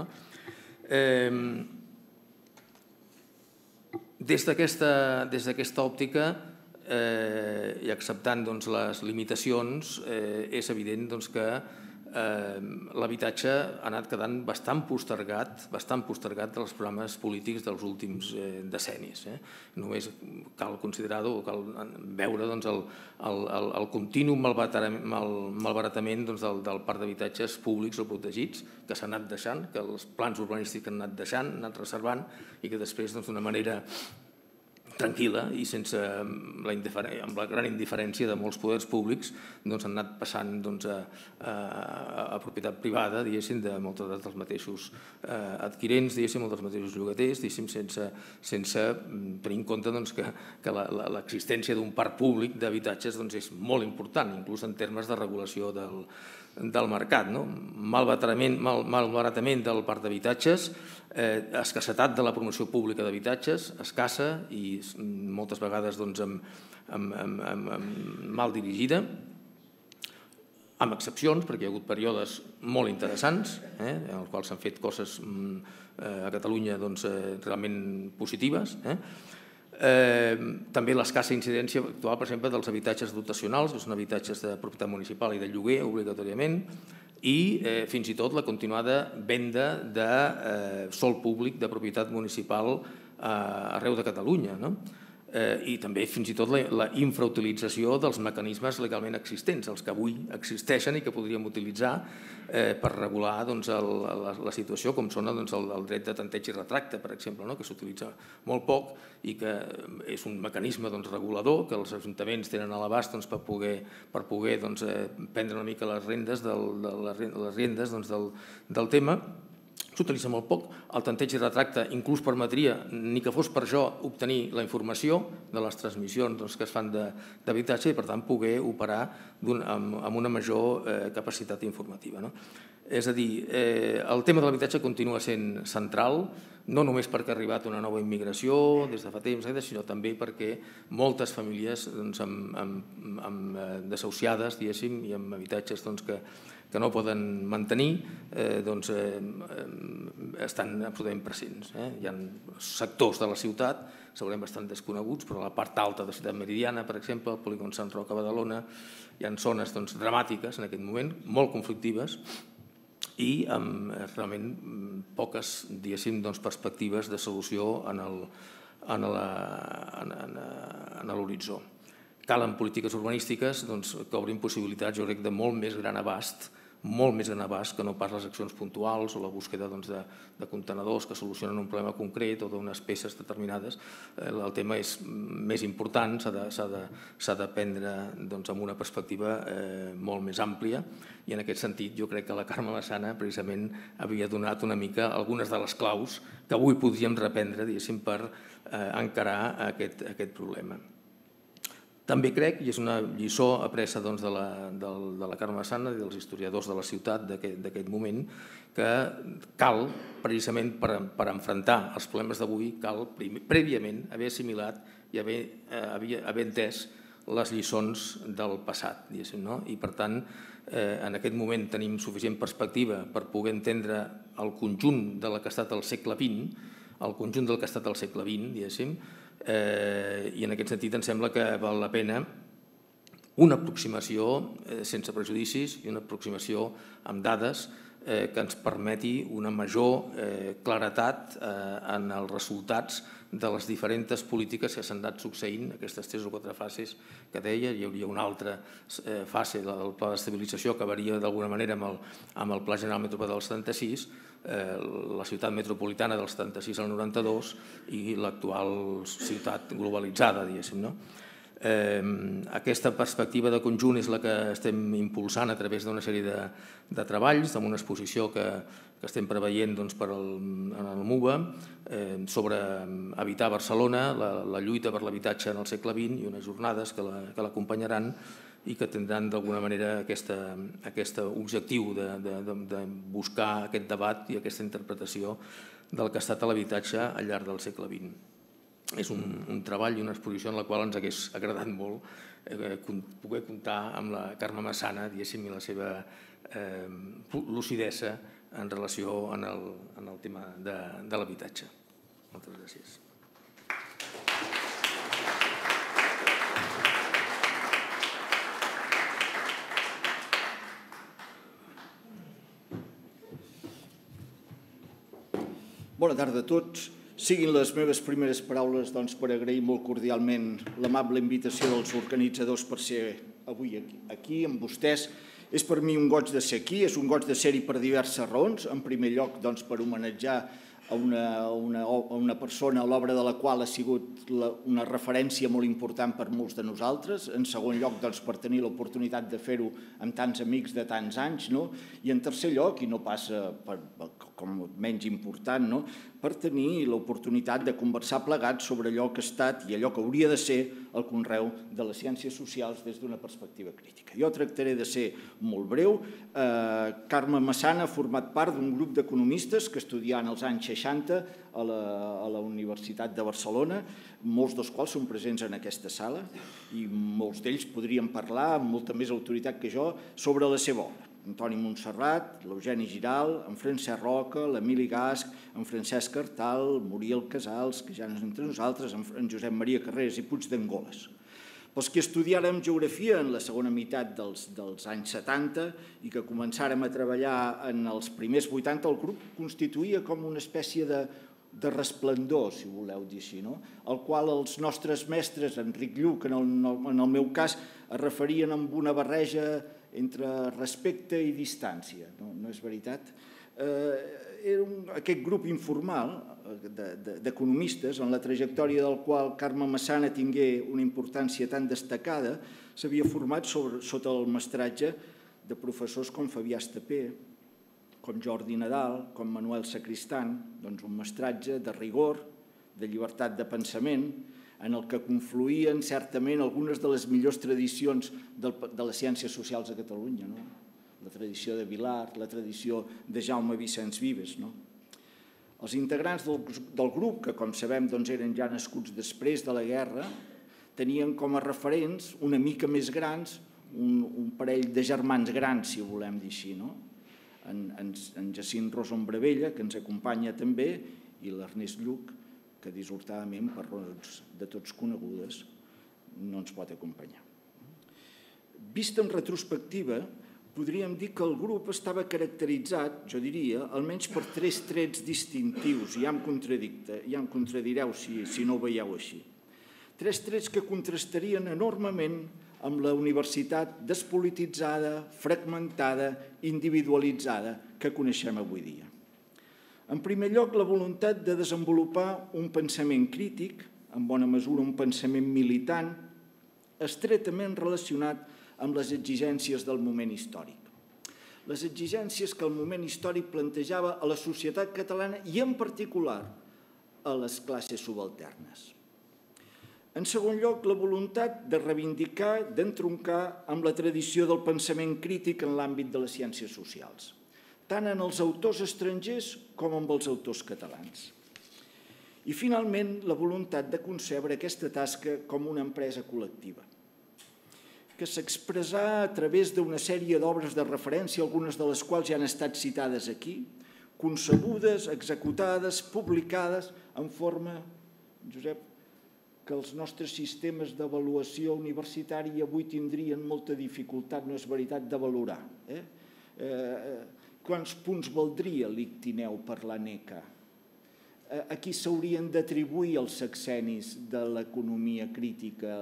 Des d'aquesta òptica i acceptant les limitacions, és evident que l'habitatge ha anat quedant bastant postergat bastant postergat dels programes polítics dels últims decennis. Només cal considerar o cal veure el continu malbaratament del parc d'habitatges públics o protegits que s'han anat deixant, que els plans urbanístics han anat deixant, han anat reservant i que després d'una manera tranquil·la i sense amb la gran indiferència de molts poders públics han anat passant a propietat privada, diguéssim, de molts dels mateixos adquirents, diguéssim, dels mateixos llogaters, sense tenir en compte que l'existència d'un parc públic d'habitatges és molt important, inclús en termes de regulació del mercat. Malbaratament del parc d'habitatges, escassetat de la promoció pública d'habitatges, escassa i moltes vegades mal dirigida, amb excepcions, perquè hi ha hagut períodes molt interessants, en els quals s'han fet coses a Catalunya realment positives. També l'escassa incidència actual, per exemple, dels habitatges dotacionals, que són habitatges de propietat municipal i de lloguer, obligatòriament, i fins i tot la continuada venda de sòl públic de propietat municipal arreu de Catalunya, i també fins i tot la infrautilització dels mecanismes legalment existents, els que avui existeixen i que podríem utilitzar per regular la situació, com són el dret de tanteig i retracte, per exemple, que s'utilitza molt poc i que és un mecanisme regulador que els ajuntaments tenen a l'abast per poder prendre una mica les riendes del tema. S'utilitza molt poc. El tanteig i retracte inclús permetria, ni que fos per això, obtenir la informació de les transmissions que es fan d'habitatge i, per tant, poder operar amb una major capacitat informativa. És a dir, el tema de l'habitatge continua sent central, no només perquè ha arribat una nova immigració des de fa temps, sinó també perquè moltes famílies desahuciades, diguéssim, i amb habitatges que no poden mantenir, estan absolutament presents. Hi ha sectors de la ciutat, segurament bastant desconeguts, però a la part alta de la ciutat meridiana, per exemple, el polígon Sant Roc a Badalona, hi ha zones dramàtiques en aquest moment, molt conflictives, i amb realment poques perspectives de solució en l'horitzó. Calen polítiques urbanístiques que obrin possibilitats, jo crec, de molt més gran abast, molt més gran abast que no pas les accions puntuals o la búsqueda de contenedors que solucionen un problema concret o d'unes peces determinades. El tema és més important, s'ha de prendre amb una perspectiva molt més àmplia i en aquest sentit jo crec que la Carme Massana precisament havia donat una mica algunes de les claus que avui podríem reprendre, diguéssim, per encarar aquest problema. També crec, i és una lliçó apresa de la Carme Massana i dels historiadors de la ciutat d'aquest moment, que cal, precisament per enfrontar els problemes d'avui, cal prèviament haver assimilat i haver entès les lliçons del passat. I per tant, en aquest moment tenim suficient perspectiva per poder entendre el conjunt del que ha estat el segle vint, el conjunt del que ha estat el segle vint, diguéssim, i en aquest sentit em sembla que val la pena una aproximació sense prejudicis i una aproximació amb dades que ens permeti una major claretat en els resultats de les diferents polítiques que s'han anat succeint, aquestes tres o quatre fases que deia. Hi hauria una altra fase del pla d'estabilització que varia d'alguna manera amb el Pla General Metropolità del setanta-sis, la ciutat metropolitana del setanta-sis al noranta-dos i l'actual ciutat globalitzada, diguéssim. Aquesta perspectiva de conjunt és la que estem impulsant a través d'una sèrie de treballs, amb una exposició que estem preveient en el MUBA sobre habitar a Barcelona, la lluita per l'habitatge en el segle vint i unes jornades que l'acompanyaran i que tindran d'alguna manera aquest objectiu de buscar aquest debat i aquesta interpretació del que ha estat l'habitatge al llarg del segle vint. És un treball i una exposició en la qual ens hagués agradat molt poder comptar amb la Carme Massana, diguéssim, i la seva lucidesa en relació amb el tema de l'habitatge. Moltes gràcies. Bona tarda a tots. Siguin les meves primeres paraules per agrair molt cordialment l'amable invitació dels organitzadors per ser avui aquí amb vostès. És per mi un goig de ser aquí, és un goig de ser-hi per diverses raons. En primer lloc, per homenatjar a una persona a l'obra de la qual ha sigut una referència molt important per molts de nosaltres. En segon lloc, per tenir l'oportunitat de fer-ho amb tants amics de tants anys. I en tercer lloc, i no passa com menys important, per tenir l'oportunitat de conversar plegats sobre allò que ha estat i allò que hauria de ser el conreu de les ciències socials des d'una perspectiva crítica. Jo tractaré de ser molt breu. Carme Massana ha format part d'un grup d'economistes que estudiant als anys seixanta a la Universitat de Barcelona, molts dels quals són presents en aquesta sala i molts d'ells podrien parlar amb molta més autoritat que jo sobre la seva obra. Antoni Montserrat, l'Eugeni Giral, en Francesc Roca, l'Emili Gasc, en Francesc Artal, Muriel Casals, que ja no és entre nosaltres, en Josep Maria Carreras i Puig d'Angoles. Pels que estudiàrem geografia en la segona meitat dels anys setanta i que començàrem a treballar en els primers vuitanta, el grup constituïa com una espècie de resplendor, si voleu dir així, al qual els nostres mestres, Enric Lluc, en el meu cas, es referien amb una barreja entre respecte i distància, no és veritat? Era aquest grup informal d'economistes, en la trajectòria del qual Carme Massana tingué una importància tan destacada, s'havia format sota el mestratge de professors com Fabià Estapé, com Jordi Nadal, com Manuel Sacristán, doncs un mestratge de rigor, de llibertat de pensament, en el que confluïen certament algunes de les millors tradicions de les ciències socials a Catalunya, la tradició de Vilar, la tradició de Jaume Vicenç Vives. Els integrants del grup, que com sabem eren ja nascuts després de la guerra, tenien com a referents una mica més grans, un parell de germans grans, si ho volem dir així, en Jacint Rosombravella, que ens acompanya també, i l'Ernest Lluc, que dissortadament, per raons de tots conegudes, no ens pot acompanyar. Vist en retrospectiva, podríem dir que el grup estava caracteritzat, jo diria, almenys per tres trets distintius, i ja em contradireu si no ho veieu així. Tres trets que contrastarien enormement amb la universitat despolititzada, fragmentada, individualitzada que coneixem avui dia. En primer lloc, la voluntat de desenvolupar un pensament crític, en bona mesura un pensament militant, estretament relacionat amb les exigències del moment històric. Les exigències que el moment històric plantejava a la societat catalana i en particular a les classes subalternes. En segon lloc, la voluntat de reivindicar, d'entroncar amb la tradició del pensament crític en l'àmbit de les ciències socials, tant en els autors estrangers com en els autors catalans. I, finalment, la voluntat de concebre aquesta tasca com una empresa col·lectiva, que s'expressà a través d'una sèrie d'obres de referència, algunes de les quals ja han estat citades aquí, concebudes, executades, publicades en forma, Josep, que els nostres sistemes d'avaluació universitària avui tindrien molta dificultat, no és veritat, de valorar. Eh? Eh, quants punts valdria l'Ictineu per l'ANECA? Eh, a qui s'haurien d'atribuir els sexennis de l'economia crítica?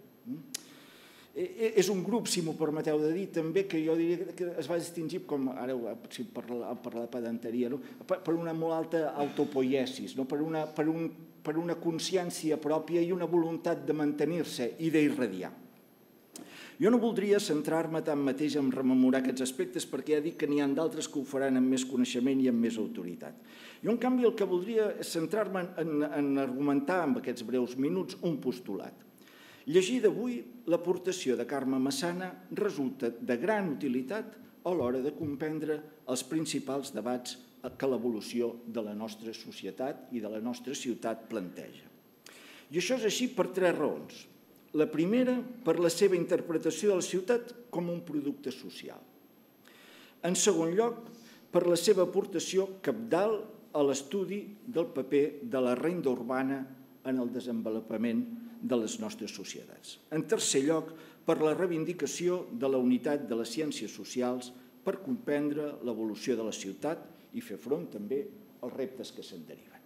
Eh, és un grup, si m'ho permeteu de dir, també que jo diria que es va distingir, com ara si per la, per la pedanteria, no? per, per una molt alta autopoiesis, no? per, una, per, un, per una consciència pròpia i una voluntat de mantenir-se i d'irradiar. Jo no voldria centrar-me tanmateix en rememorar aquests aspectes perquè ja dic que n'hi ha d'altres que ho faran amb més coneixement i amb més autoritat. Jo, en canvi, el que voldria és centrar-me en, en argumentar amb aquests breus minuts un postulat. Llegida avui, l'aportació de Carme Massana resulta de gran utilitat a l'hora de comprendre els principals debats que l'evolució de la nostra societat i de la nostra ciutat planteja. I això és així per tres raons. La primera, per la seva interpretació de la ciutat com un producte social. En segon lloc, per la seva aportació cabdal a l'estudi del paper de la renda urbana en el desenvolupament de les nostres societats. En tercer lloc, per la reivindicació de la unitat de les ciències socials per comprendre l'evolució de la ciutat i fer front també als reptes que se'n deriven.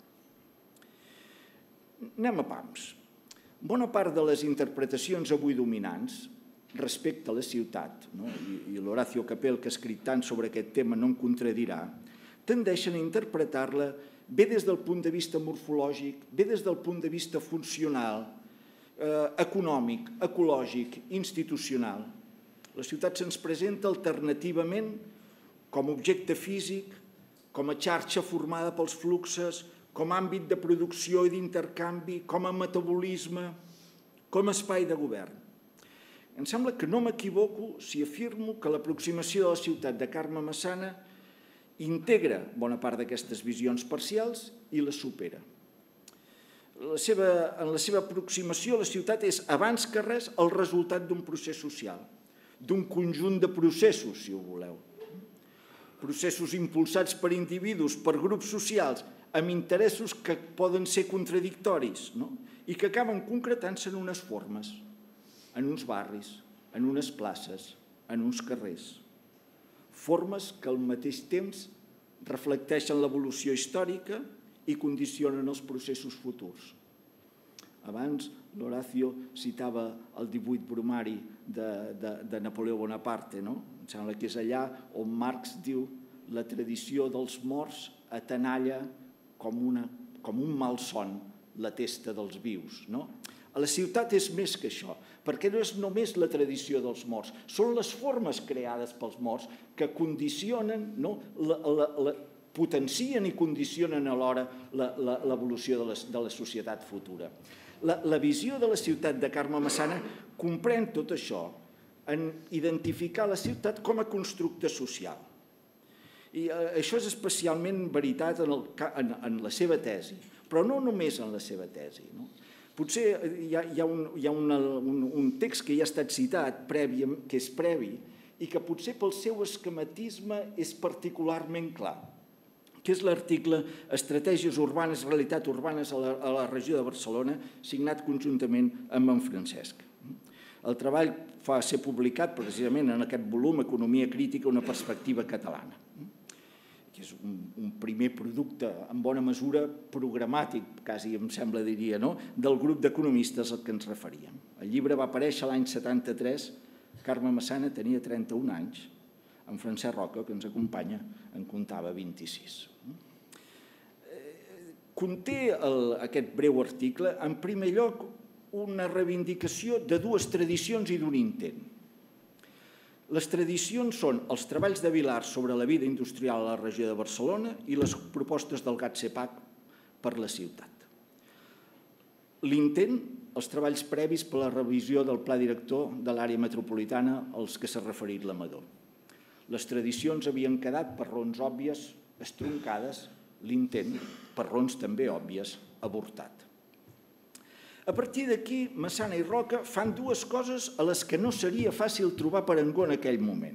Anem a pams. Bona part de les interpretacions avui dominants respecte a la ciutat, no? i, i l'Horacio Capell, que ha escrit tant sobre aquest tema, no em contradirà, tendeixen a interpretar-la bé des del punt de vista morfològic, bé des del punt de vista funcional, eh, econòmic, ecològic, institucional. La ciutat se'ns presenta alternativament com a objecte físic, com a xarxa formada pels fluxos, com a àmbit de producció i d'intercanvi, com a metabolisme, com a espai de govern. Em sembla que no m'equivoco si afirmo que l'aproximació de la ciutat de Carme Massana integra bona part d'aquestes visions parcials i les supera. La seva, en la seva aproximació, la ciutat és, abans que res, el resultat d'un procés social, d'un conjunt de processos, si ho voleu. Processos impulsats per individus, per grups socials, amb interessos que poden ser contradictoris, no? I que acaben concretant-se en unes formes, en uns barris, en unes places, en uns carrers. Formes que al mateix temps reflecteixen l'evolució històrica i condicionen els processos futurs. Abans l'Horacio citava el divuit bromari de, de, de Napoleó Bonaparte, no? Em sembla que és allà on Marx diu la tradició dels morts atenalla com, una, com un malson la testa dels vius, no? A la ciutat és més que això, perquè no és només la tradició dels morts, són les formes creades pels morts que condicionen, no? la, la, la, potencien i condicionen alhora l'evolució de, de la societat futura. La, la visió de la ciutat de Carme Massana comprèn tot això en identificar la ciutat com a constructe social. I eh, això és especialment veritat en, el, en, en la seva tesi, però no només en la seva tesi, no? Potser hi ha, hi ha, un, hi ha una, un, un text que ja ha estat citat, previ, que és previ, i que potser pel seu esquematisme és particularment clar, que és l'article Estratègies urbanes, realitat urbanes a la, a la regió de Barcelona, signat conjuntament amb en Francesc. El treball va ser publicat precisament en aquest volum Economia crítica, una perspectiva catalana, que és un, un primer producte, en bona mesura, programàtic, quasi em sembla diria, no? Del grup d'economistes al que ens referíem. El llibre va aparèixer l'any setanta-tres, Carme Massana tenia trenta-un anys, en Francesc Roca, que ens acompanya, en comptava vint-i-sis. Conté el, aquest breu article, en primer lloc, una reivindicació de dues tradicions i d'un intent. Les tradicions són els treballs de Vilar sobre la vida industrial a la regió de Barcelona i les propostes del Gat-Cepac per la ciutat. l'intent, els treballs previs per a la revisió del pla director de l'àrea metropolitana als que s'ha referit l'Amador. Les tradicions havien quedat, per raons òbvies, estroncades, l'intent, per raons també òbvies, avortat. A partir d'aquí, Massana i Roca fan dues coses a les que no seria fàcil trobar parangó en aquell moment.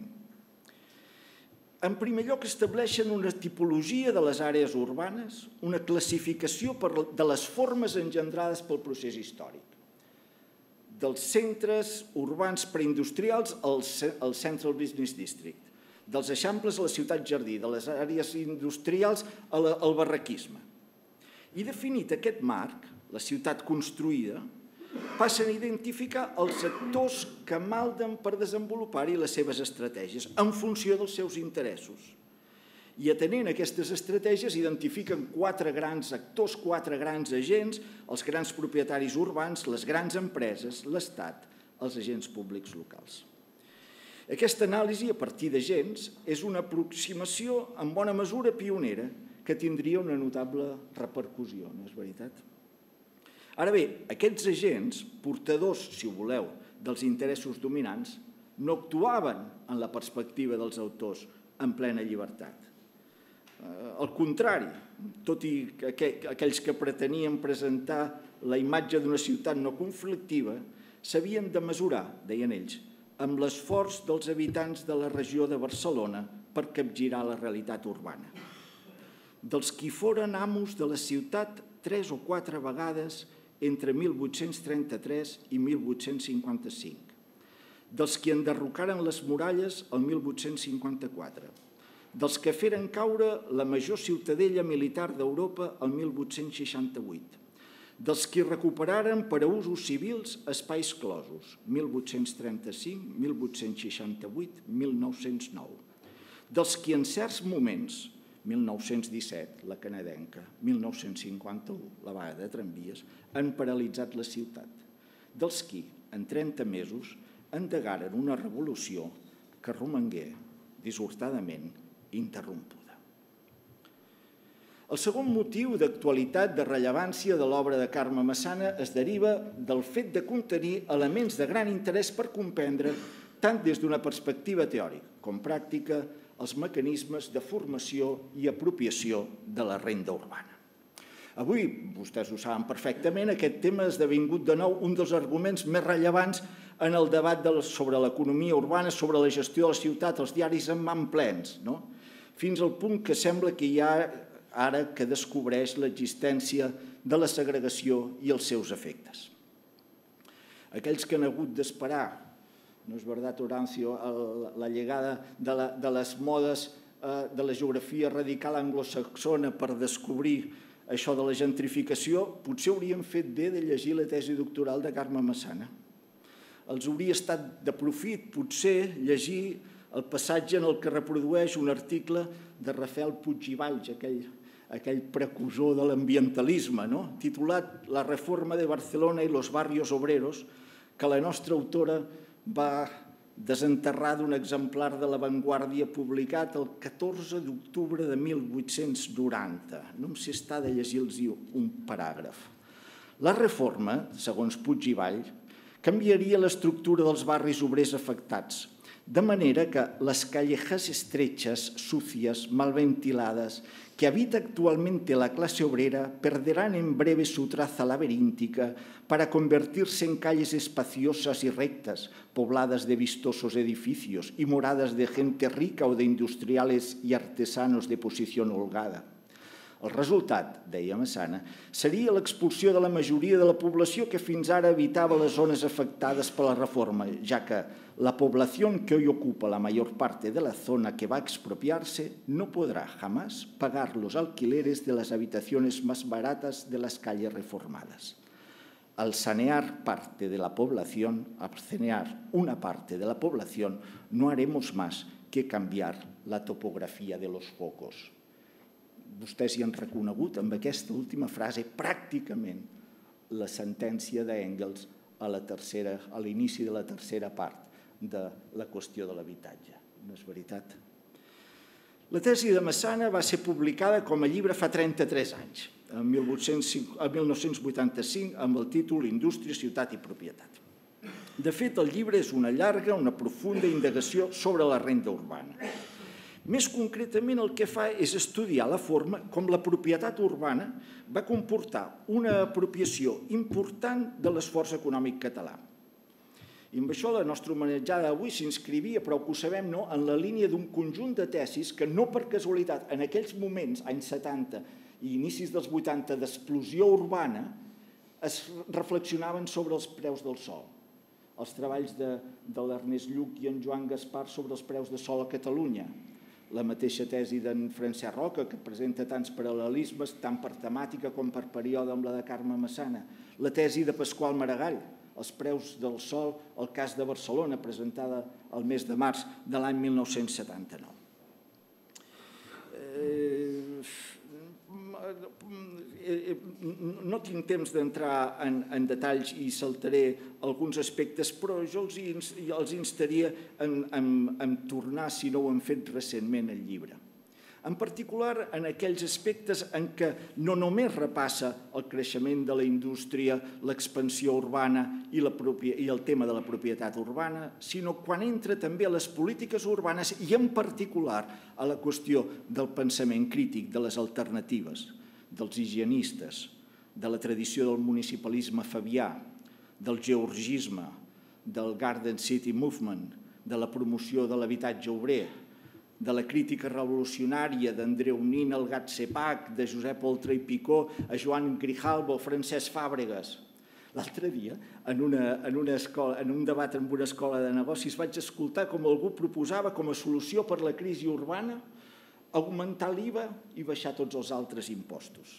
En primer lloc, estableixen una tipologia de les àrees urbanes, una classificació de les formes engendrades pel procés històric. Dels centres urbans preindustrials al Central Business District, dels eixamples a la ciutat jardí, de les àrees industrials al barraquisme. I definit aquest marc, la ciutat construïda, passen a identificar els sectors que malden per desenvolupar-hi les seves estratègies en funció dels seus interessos. I atenent a aquestes estratègies identifiquen quatre grans actors, quatre grans agents, els grans propietaris urbans, les grans empreses, l'Estat, els agents públics locals. Aquesta anàlisi, a partir d'agents, és una aproximació en bona mesura pionera que tindria una notable repercussió, no és veritat? Ara bé, aquests agents, portadors, si ho voleu, dels interessos dominants, no actuaven en la perspectiva dels autors en plena llibertat. Al contrari, tot i que aquells que pretenien presentar la imatge d'una ciutat no conflictiva s'havien de mesurar, deien ells, amb l'esforç dels habitants de la regió de Barcelona per capgirar la realitat urbana. Dels qui foren amos de la ciutat tres o quatre vegades entre mil vuit-cents trenta-tres i mil vuit-cents cinquanta-cinc, dels qui enderrocaren les muralles el mil vuit-cents cinquanta-quatre, dels que feren caure la major ciutadella militar d'Europa el mil vuit-cents seixanta-vuit, dels qui recuperaren per a usos civils espais closos, mil vuit-cents trenta-cinc, mil vuit-cents seixanta-vuit, mil nou-cents nou, dels qui en certs moments, mil nou-cents disset, la canadenca, mil nou-cents cinquanta-u, la vaga de tramvies, han paralitzat la ciutat, dels qui, en trenta mesos, endegaren una revolució que romangué dissortadament interrompuda. El segon motiu d'actualitat de rellevància de l'obra de Carme Massana es deriva del fet de contenir elements de gran interès per comprendre, tant des d'una perspectiva teòrica com pràctica, els mecanismes de formació i apropiació de la renda urbana. Avui, vostès ho saben perfectament, aquest tema ha esdevingut de nou un dels arguments més rellevants en el debat sobre l'economia urbana, sobre la gestió de la ciutat, els diaris en van plens, fins al punt que sembla que hi ha ara que descobreix l'existència de la segregació i els seus efectes. Aquells que han hagut d'esperar, no és veritat, Horancio, la llegada de les modes de la geografia radical anglosaxona per descobrir això de la gentrificació, potser haurien fet bé de llegir la tesi doctoral de Carme Massana. Els hauria estat de profit, potser, llegir el passatge en el que reprodueix un article de Rafael Puig i Valls, aquell precursor de l'ambientalisme, titulat La reforma de Barcelona i los barrios obreros, que la nostra autora va desenterrar d'un exemplar de La Vanguardia publicat el catorze d'octubre de mil vuit-cents noranta. No em sé estar de llegir-los un paràgraf. La reforma, segons Puig i Vall, canviaria l'estructura dels barris obrers afectats, de manera que las callejas estrechas, sucias, mal ventiladas, que habita actualmente la clase obrera, perderán en breve su traza laberíntica para convertirse en calles espaciosas y rectas, pobladas de vistosos edificios y moradas de gente rica o de industriales y artesanos de posición holgada. El resultat, deia Massana, seria l'expulsió de la majoria de la població que fins ara habitava les zones afectades per la reforma, ja que la población que hoy ocupa la mayor parte de la zona que va a expropiarse no podrá jamás pagar los alquileres de las habitaciones más baratas de las calles reformadas. Al sanear parte de la población, al sanear una parte de la población, no haremos más que cambiar la topografia de los focos. Vostès hi han reconegut amb aquesta última frase pràcticament la sentència d'Engels a l'inici de la tercera part de la qüestió de l'habitatge. No és veritat? La tesi de Massana va ser publicada com a llibre fa trenta-tres anys. en mil nou-cents vuitanta-cinc amb el títol Indústria, ciutat i propietat. De fet, el llibre és una llarga, una profunda indagació sobre la renda urbana. Més concretament, el que fa és estudiar la forma com la propietat urbana va comportar una apropiació important de l'esforç econòmic català. I amb això la nostra homenatjada avui s'inscrivia, però que ho sabem, no?, en la línia d'un conjunt de tesis que no per casualitat, en aquells moments, anys setanta i inicis dels vuitanta, d'explosió urbana, es reflexionaven sobre els preus del sòl. Els treballs de, de l'Ernest Lluch i en Joan Gaspar sobre els preus de sòl a Catalunya, la mateixa tesi d'en Francesc Roca, que presenta tants paral·lelismes, tant per temàtica com per període amb la de Carme Massana, la tesi de Pasqual Maragall, els preus del sòl, el cas de Barcelona, presentada el mes de març de l'any mil nou-cents setanta-nou. No tinc temps d'entrar en detalls i saltaré alguns aspectes, però jo els instaria a tornar, si no ho han fet recentment, al llibre. En particular, en aquells aspectes en què no només repassa el creixement de la indústria, l'expansió urbana i el tema de la propietat urbana, sinó quan entra també a les polítiques urbanes i, en particular, a la qüestió del pensament crític, de les alternatives, dels higienistes, de la tradició del municipalisme fabià, del georgisme, del Garden City Movement, de la promoció de l'habitatge obrer, de la crítica revolucionària d'Andreu Nin, el Gat-Sepac, de Josep Oltra i Picó, a Joan Grijalbo, Francesc Fàbregas. L'altre dia, en un debat en una escola de negocis, vaig escoltar com algú proposava com a solució per la crisi urbana augmentar l'I V A i baixar tots els altres impostos.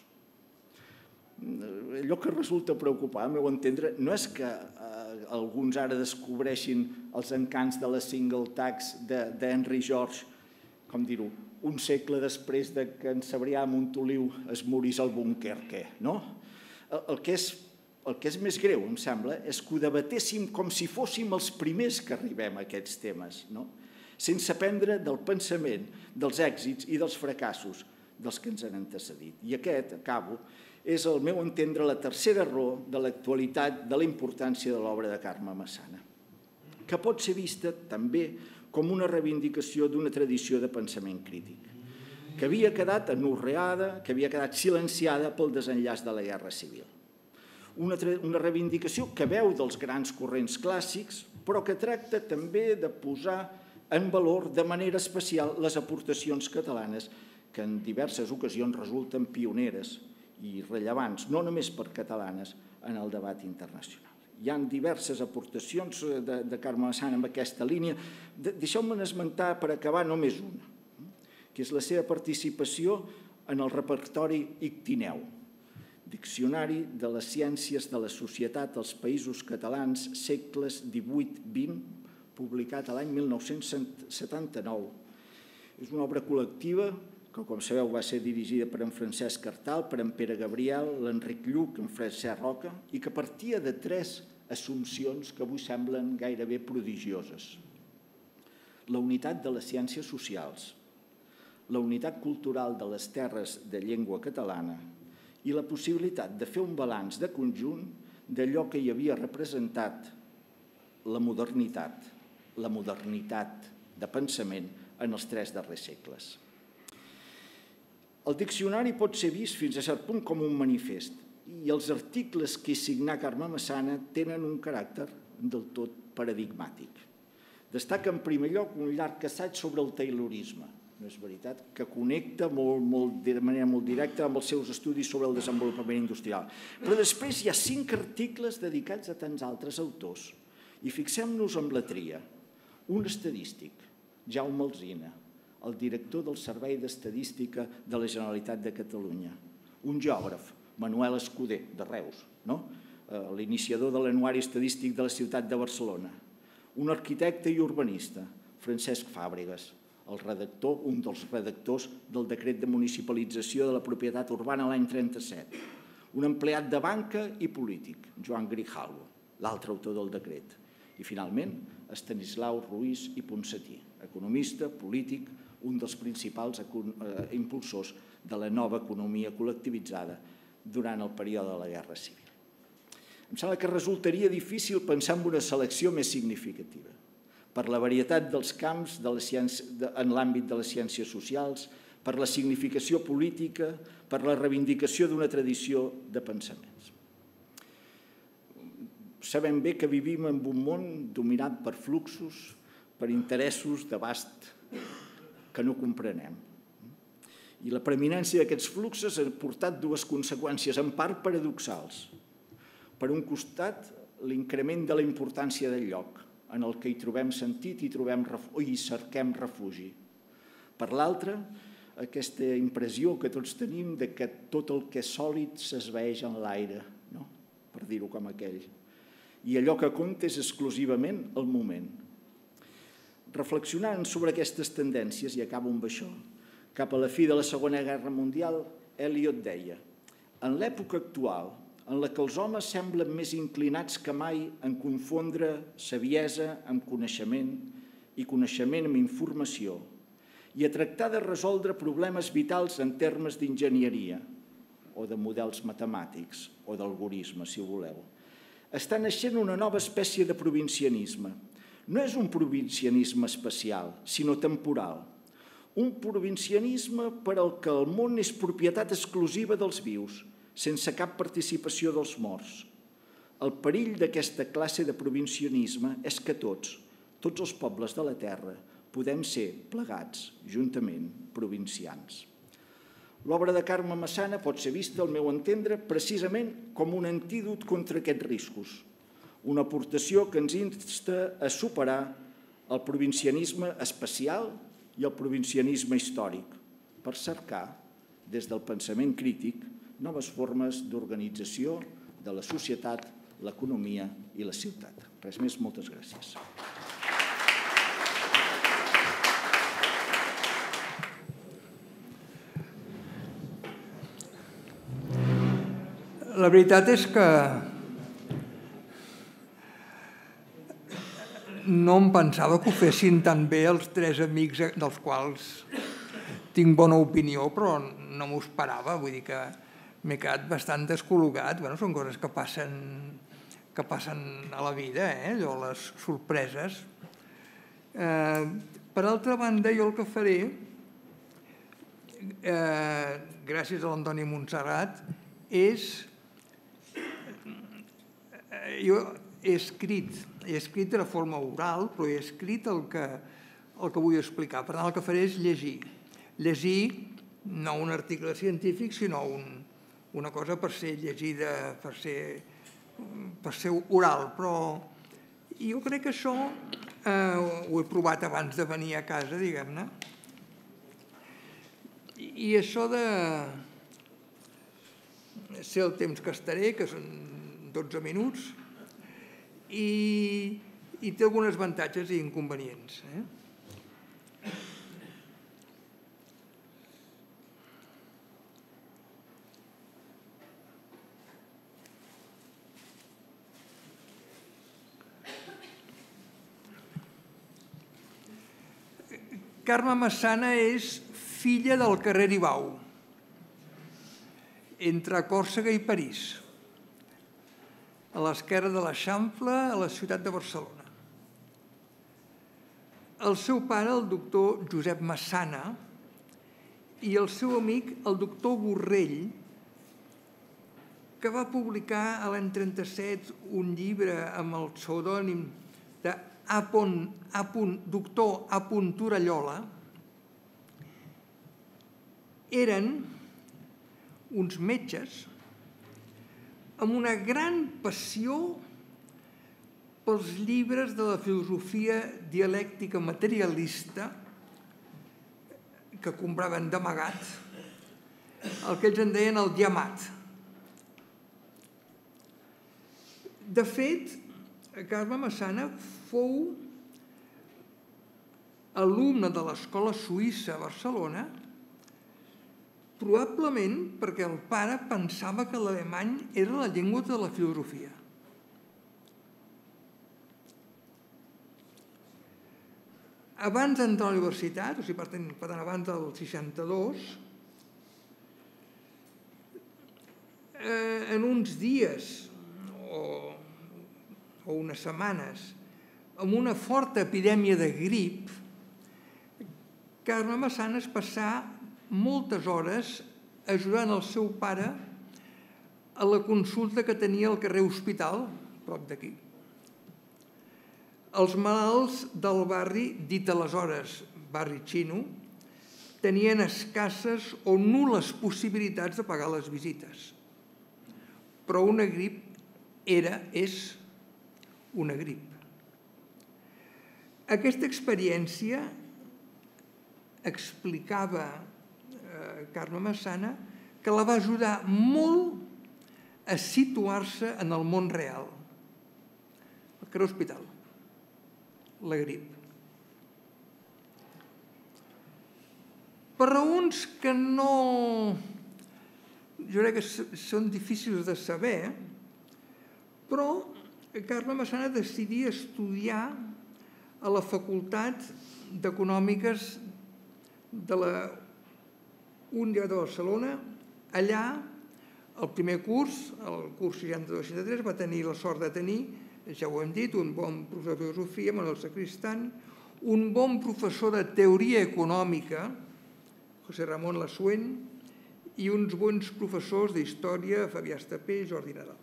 Allò que resulta preocupant, al meu entendre, no és que alguns ara descobreixin els encants de la single tax d'Henry George, com dir-ho, un segle després que en Cebrià Montoliu es morís al Bunkerque, no? El que és més greu, em sembla, és que ho debatéssim com si fóssim els primers que arribem a aquests temes, no? Sense aprendre del pensament, dels èxits i dels fracassos dels que ens han antecedit. I aquest, acabo, és, al meu entendre, la tercera raó de l'actualitat de la importància de l'obra de Carme Massana, que pot ser vista també com una reivindicació d'una tradició de pensament crític, que havia quedat anorreada, que havia quedat silenciada pel desenllaç de la Guerra Civil. Una reivindicació que veu dels grans corrents clàssics, però que tracta també de posar en valor de manera especial les aportacions catalanes que en diverses ocasions resulten pioneres i rellevants, no només per catalanes, en el debat internacional. Hi ha diverses aportacions de Carme Massana en aquesta línia. Deixeu-me esmentar per acabar només una, que és la seva participació en el repertori Ictineu, Diccionari de les Ciències de la Societat als Països Catalans, segles divuit vint, publicat l'any mil nou-cents setanta-nou. És una obra col·lectiva que, com sabeu, va ser dirigida per en Francesc Artal, per en Pere Gabriel, l'Enric Lluch, en Francesc Roca, i que partia de tres assumpcions que avui semblen gairebé prodigioses. La unitat de les ciències socials, la unitat cultural de les terres de llengua catalana i la possibilitat de fer un balanç de conjunt d'allò que hi havia representat la modernitat, la modernitat de pensament en els tres darrers segles. El diccionari pot ser vist fins a cert punt com un manifest i els articles que hi signà Carme Massana tenen un caràcter del tot paradigmàtic. Destaca en primer lloc un llarg assaig sobre el taylorisme, no és veritat, que connecta de manera molt directa amb els seus estudis sobre el desenvolupament industrial. Però després hi ha cinc articles dedicats a tants altres autors. I fixem-nos en la tria. Un estadístic, Jaume Alsina, el director del Servei d'Estadística de la Generalitat de Catalunya. Un geògraf, Manuel Escuder, de Reus, l'iniciador de l'Anuari Estadístic de la ciutat de Barcelona. Un arquitecte i urbanista, Francesc Fàbregas, el redactor, un dels redactors del decret de municipalització de la propietat urbana l'any trenta-set. Un empleat de banca i polític, Joan Grijalbo, l'altre autor del decret. I, finalment, Estanislau Ruiz i Ponsatí, economista, polític, un dels principals impulsors de la nova economia col·lectivitzada durant el període de la Guerra Civil. Em sembla que resultaria difícil pensar en una selecció més significativa, per la varietat dels camps de la ciència, de, en l'àmbit de les ciències socials, per la significació política, per la reivindicació d'una tradició de pensaments. Sabem bé que vivim en un món dominat per fluxos, per interessos d'abast que no comprenem. I la preeminència d'aquests fluxos ha portat dues conseqüències, en part paradoxals. Per un costat, l'increment de la importància del lloc, en el que hi trobem sentit i hi cerquem refugi. Per l'altre, aquesta impressió que tots tenim de que tot el que és sòlid s'esvaeix en l'aire, no? Per dir-ho com aquell. I allò que compta és exclusivament el moment. Reflexionant sobre aquestes tendències, i acabo amb això, cap a la fi de la Segona Guerra Mundial, Eliot deia: en l'època actual, en la que els homes semblen més inclinats que mai en confondre saviesa amb coneixement i coneixement amb informació i a tractar de resoldre problemes vitals en termes d'enginyeria o de models matemàtics o d'algorisme, si voleu, està naixent una nova espècie de provincianisme. No és un provincianisme espacial, sinó temporal. Un provincianisme per al que el món és propietat exclusiva dels vius, sense cap participació dels morts. El perill d'aquesta classe de provincianisme és que tots, tots els pobles de la Terra, podem ser plegats, juntament, provincians. L'obra de Carme Massana pot ser vista, al meu entendre, precisament com un antídot contra aquests riscos, una aportació que ens insta a superar el provincianisme espacial i el provincianisme històric, per cercar, des del pensament crític, noves formes d'organització de la societat, l'economia i la ciutat. Res més, moltes gràcies. La veritat és que no em pensava que ho fessin tan bé els tres amics dels quals tinc bona opinió, però no m'ho esperava, vull dir que m'he quedat bastant descol·locat. Bueno, són coses que passen, que passen a la vida, eh? Allò, les sorpreses. Eh, per altra banda, jo el que faré, eh, gràcies a l'Antoni Montserrat, és... Eh, jo he escrit, he escrit de forma oral, però he escrit el que, el que vull explicar. Per tant, el que faré és llegir. Llegir no un article científic, sinó un, una cosa per ser llegida, per ser, per ser oral. Però jo crec que això eh, ho he provat abans de venir a casa, diguem-ne. I, I això de ser el temps que estaré, que són dotze minuts, i, i té alguns avantatges i inconvenients. Eh? Carme Massana és filla del carrer Ibau, entre Còrsega i París, a l'esquerra de l'Eixample, a la ciutat de Barcelona. El seu pare, el doctor Josep Massana, i el seu amic, el doctor Borrell, que va publicar a l'any trenta-set un llibre amb el pseudònim de A. A. Doctor A. Torallola, eren uns metges amb una gran passió pels llibres de la filosofia dialèctica materialista que compraven d'amagat, el que ells en deien el diamat. De fet, Carme Massana fou alumne de l'Escola Suïssa a Barcelona, probablement perquè el pare pensava que l'alemany era la llengua de la filosofia. Abans d'entrar a la universitat, o sigui, per tant, abans del seixanta-dos, en uns dies o, o unes setmanes amb una forta epidèmia de grip, Carme Massanes passà moltes hores ajudant el seu pare a la consulta que tenia al carrer Hospital, prop d'aquí. Els malalts del barri, dit aleshores barri xino, tenien escasses o nul·les possibilitats de pagar les visites. Però una grip era, és una grip. Aquesta experiència explicava eh, Carme Massana que la va ajudar molt a situar-se en el món real. El carrer Hospital, la grip. Per raons que no... jo crec que són difícils de saber, però Carme Massana decidia estudiar a la Facultat d'Econòmiques de la Universitat de Barcelona. Allà, el primer curs, el curs seixanta-dos seixanta-tres, va tenir la sort de tenir, ja ho hem dit, un bon professor de filosofia, Manuel Sacristán, un bon professor de teoria econòmica, José Ramon Lassuent, i uns bons professors d'història, Fabià Estapé i Jordi Nadal.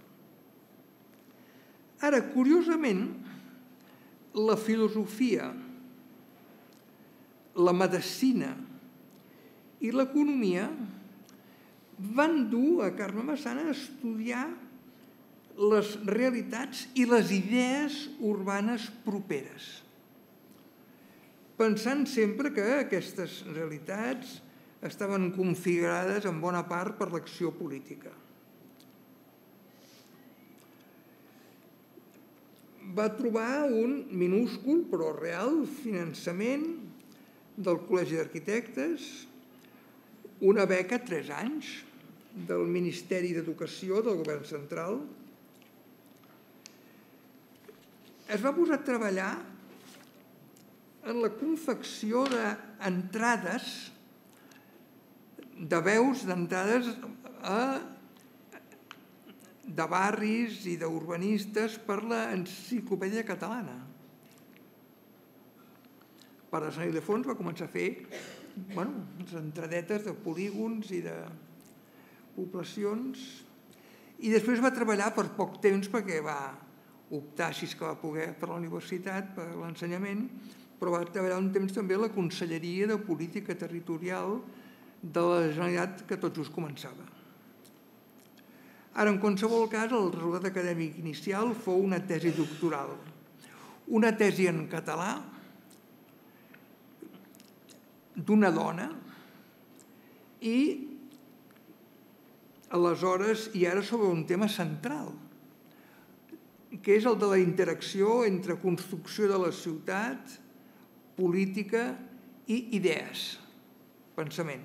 Ara, curiosament, la filosofia, la medicina i l'economia van dur a Carme Massana a estudiar les realitats i les idees urbanes properes, pensant sempre que aquestes realitats estaven configurades en bona part per l'acció política. Va trobar un minúscul però real finançament del Col·legi d'Arquitectes, una beca tres anys del Ministeri d'Educació del Govern Central. Es va posar a treballar en la confecció d'entrades, de veus d'entrades de barris i d'urbanistes per l'Enciclopèdia Catalana. Per a Sant Ildefons va començar a fer les entradetes de polígons i de poblacions, i després va treballar per poc temps perquè va optar, així que va poder, per la universitat, per l'ensenyament, però va treballar un temps també a la Conselleria de Política Territorial de la Generalitat, que tot just començava. Ara, en qualsevol cas, el resultat acadèmic inicial fou una tesi doctoral, una tesi en català d'una dona i, aleshores, i ara sobre un tema central, que és el de la interacció entre construcció de la ciutat, política i idees, pensament.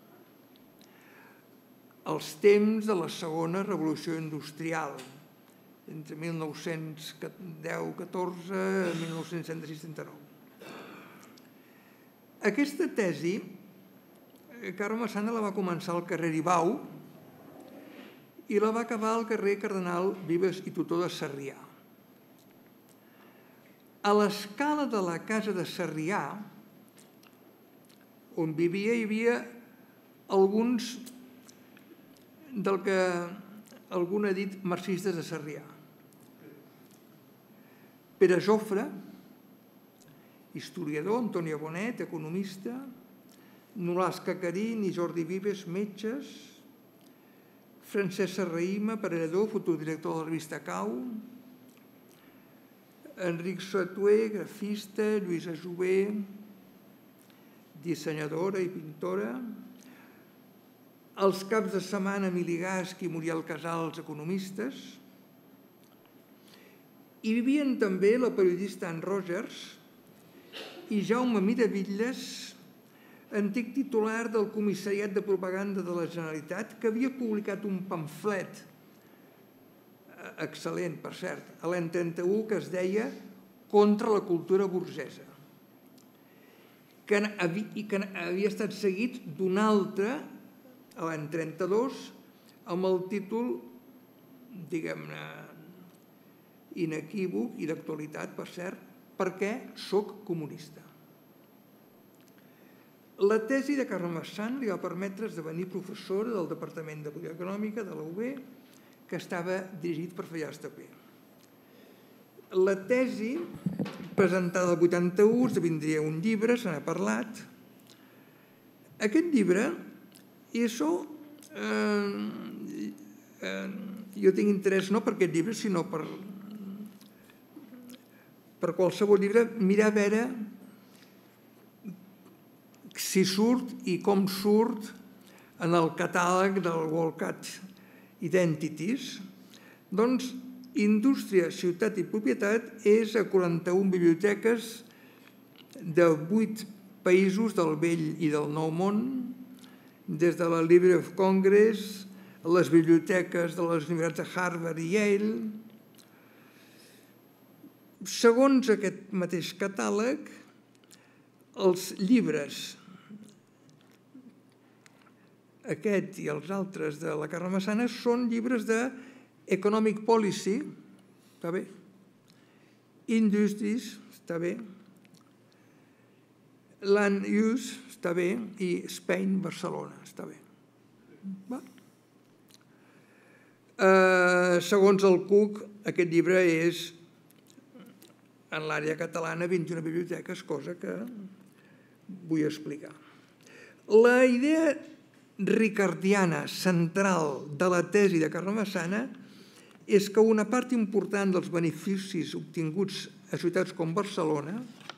Els temps de la segona revolució industrial, entre mil nou-cents deu catorze i mil nou-cents trenta-sis trenta-nou. Aquesta tesi, Carme Massana la va començar al carrer Ibau i la va acabar al carrer Cardenal Vives i Tutó de Sarrià. A l'escala de la casa de Sarrià, on vivia, hi havia alguns del que algú ha dit marxistes de Sarrià. Pere Jofre, historiador, Antònia Bonet, economista, Nolàs Cacarín i Jordi Vives, metges, Francesc Serrahima, aparellador, futur director de la revista Cau, Enric Satué, grafista, Lluïsa Jové, dissenyadora i pintora, els caps de setmana Emili Gasch i Muriel Casals, economistes, hi vivien també la periodista Anne Rogers i Jaume Miravitlles, antic titular del Comissariat de Propaganda de la Generalitat, que havia publicat un pamflet, excel·lent, per cert, a l'any trenta-u, que es deia Contra la cultura burgesa, i que havia estat seguit d'un altre, a l'any trenta-dos, amb el títol, diguem-ne, inequívoc i d'actualitat, per cert, Per què soc comunista. La tesi de Carme Massana li va permetre esdevenir professora del Departament de Política Econòmica de la U B, que estava dirigit per Fayà Estapé. La tesi, presentada el vuitanta-u, esdevindria un llibre, se n'ha parlat. Aquest llibre, i això, eh, eh, jo tinc interès no per aquest llibre, sinó per, per qualsevol llibre, mirar a veure si surt i com surt en el catàleg del WorldCat Identities. Doncs Indústria, Ciutat i Propietat és a quaranta-una biblioteques de vuit països del vell i del nou món, des de la Library of Congress, les biblioteques de les universitats de Harvard i Yale. Segons aquest mateix catàleg, els llibres, aquest i els altres de la Carme Massana, són llibres d'Economic Policy, està bé, Industries, està bé, Land Use, està bé, i Spain, Barcelona, està bé. Va. Eh, segons el Cook, aquest llibre és, en l'àrea catalana, vint-i-una biblioteques, cosa que vull explicar. La idea ricardiana central de la tesi de Carme Massana és que una part important dels beneficis obtinguts a ciutats com Barcelona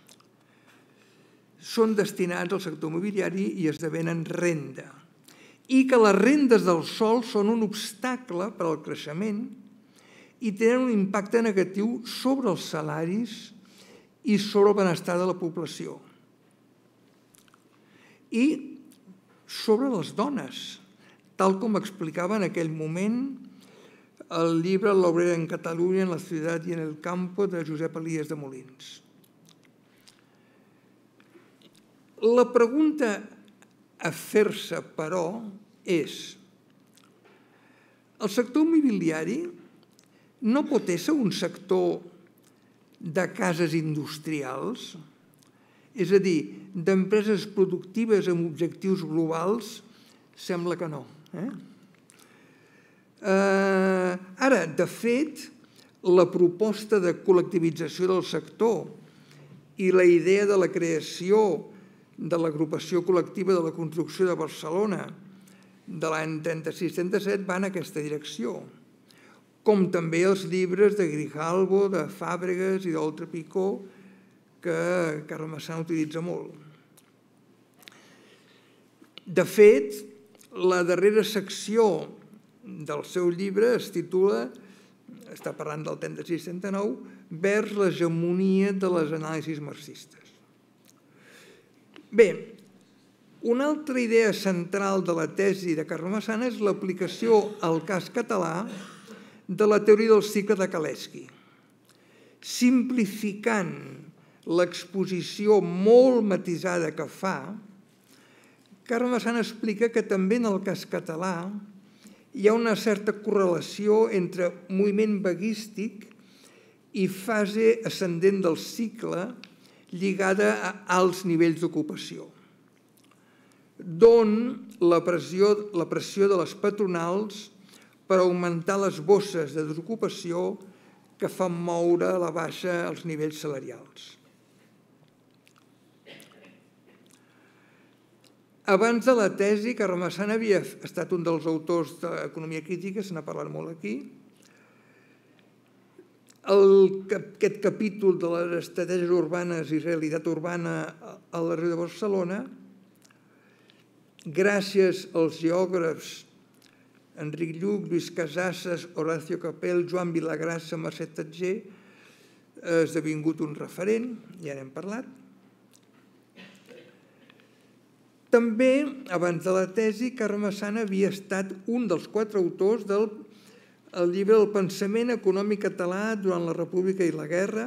són destinats al sector immobiliari i esdevenen renda, i que les rendes del sòl són un obstacle per al creixement i tenen un impacte negatiu sobre els salaris i sobre el benestar de la població. I sobre les dones, tal com explicava en aquell moment el llibre L'obrera en Catalunya, en la ciutat i en el campo, de Josep Elies de Molins. La pregunta a fer-se, però, és: el sector immobiliari no pot ser un sector de cases industrials? És a dir, d'empreses productives amb objectius globals? Sembla que no. Eh? Eh, ara, de fet, la proposta de col·lectivització del sector i la idea de la creació de l'agrupació col·lectiva de la construcció de Barcelona de l'any trenta-sis trenta-set va en aquesta direcció, com també els llibres de Grijalbo, de Fàbregas i d'Oltra Picó, que Carme Massana utilitza molt. De fet, la darrera secció del seu llibre es titula, està parlant del trenta-sis trenta-nou, vers l'hegemonia de les anàlisis marxistes. Bé, una altra idea central de la tesi de Carme Massana és l'aplicació al cas català de la teoria del cicle de Kalecki, simplificant l'exposició molt matisada que fa. Carme Massana explica que també en el cas català hi ha una certa correlació entre moviment vaguístic i fase ascendent del cicle lligada a alts nivells d'ocupació, d'on la pressió, la pressió de les patronals per augmentar les bosses de desocupació que fan moure a la baixa els nivells salarials. Abans de la tesi, Carme Massana havia estat un dels autors d'Economia Crítica, se n'ha parlat molt aquí. Aquest capítol de les estratègies urbanes i realitat urbana a la regió de Barcelona, gràcies als geògrafs Enric Lluch, Lluís Casassas, Horacio Capel, Joan Vilagrassa, Mercè Tatger, ha esdevingut un referent, ja n'hem parlat. També, abans de la tesi, Carme Massana havia estat un dels quatre autors del llibre El pensament econòmic català durant la República i la Guerra,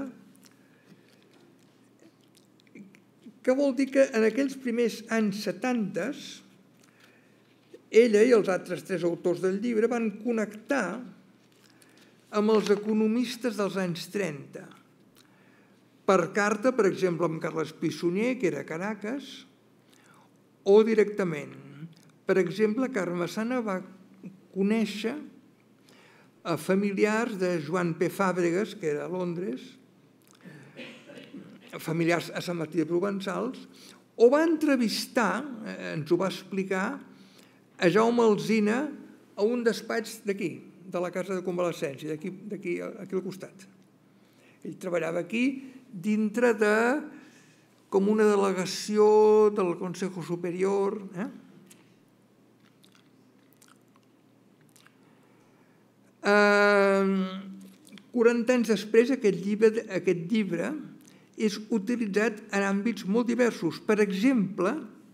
que vol dir que en aquells primers anys setanta ella i els altres tres autors del llibre van connectar amb els economistes dels anys trenta. Per carta, per exemple, amb Carles Pi i Sunyer, que era a Caracas, o directament. Per exemple, Carme Massana va conèixer a familiars de Joan P. Fàbregas, que era a Londres, familiars a Sant Martí de Provençals, o va entrevistar, ens ho va explicar, a Jaume Alsina a un despatx d'aquí, de la Casa de Convalescència, d'aquí al costat. Ell treballava aquí dintre de com una delegació del Consejo Superior. Eh? quaranta anys després, aquest llibre, aquest llibre és utilitzat en àmbits molt diversos. Per exemple,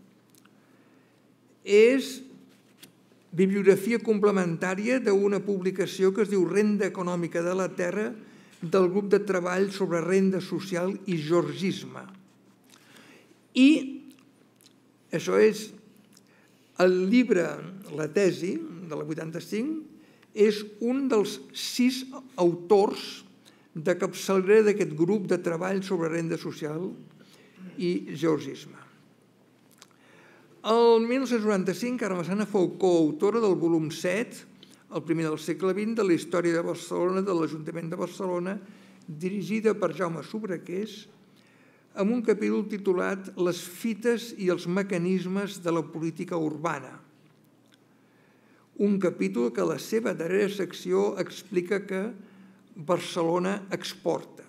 és bibliografia complementària d'una publicació que es diu Renda Econòmica de la Terra del grup de treball sobre renda social i georgisme. I això és el llibre, la tesi de la vuitanta-cinc, és un dels sis autors de capçalera d'aquest grup de treball sobre renda social i georgisme. El mil nou-cents noranta-cinc, Carme Massana fou coautora del volum set, el primer del segle vint, de la història de Barcelona, de l'Ajuntament de Barcelona, dirigida per Jaume Sobraqués, amb un capítol titulat Les fites i els mecanismes de la política urbana. Un capítol que a la seva darrera secció explica que Barcelona exporta.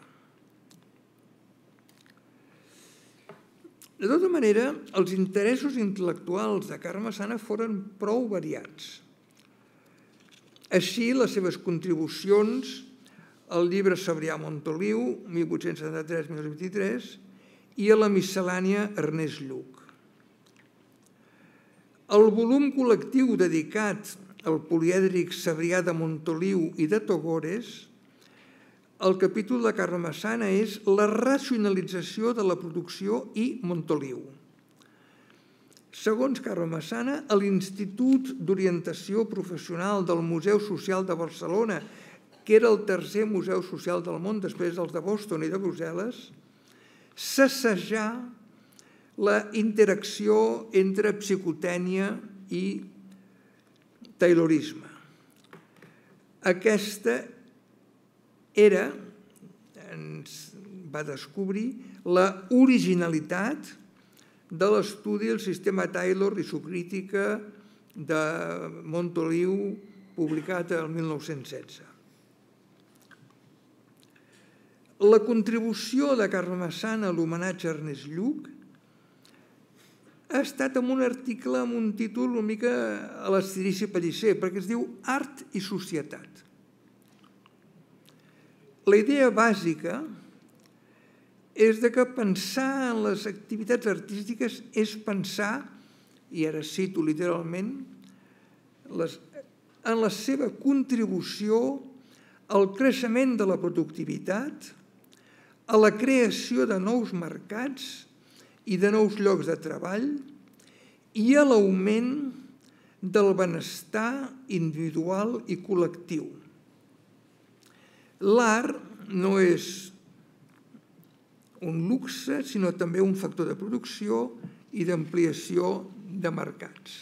De tota manera, els interessos intel·lectuals de Carme Massana foren prou variats. Així, les seves contribucions al llibre Cebrià-Montoliu, mil vuit-cents setanta-tres a mil nou-cents vint-i-tres, i a la miscel·lània Ernest Lluch. El volum col·lectiu dedicat al polièdric Cebrià de Montoliu i de Togores, el capítol de Carme Massana és la racionalització de la producció i Montoliu. Segons Carme Massana, a l'Institut d'Orientació Professional del Museu Social de Barcelona, que era el tercer museu social del món després dels de Boston i de Brussel·les, s'assajà la interacció entre psicotènia i taylorisme. Aquesta era, ens va descobrir, la originalitat de l'estudi del sistema Taylor i su crítica de Montoliu, publicat el mil nou-cents setze. La contribució de Carme Massana a l'homenatge a Ernest Lluch ha estat en un article amb un títol una mica a l'estirici Pellicer, perquè es diu Art i societat. La idea bàsica és que pensar en les activitats artístiques és pensar, i ara cito literalment, en la seva contribució al creixement de la productivitat, a la creació de nous mercats i de nous llocs de treball i a l'augment del benestar individual i col·lectiu. L'art no és un luxe, sinó també un factor de producció i d'ampliació de mercats.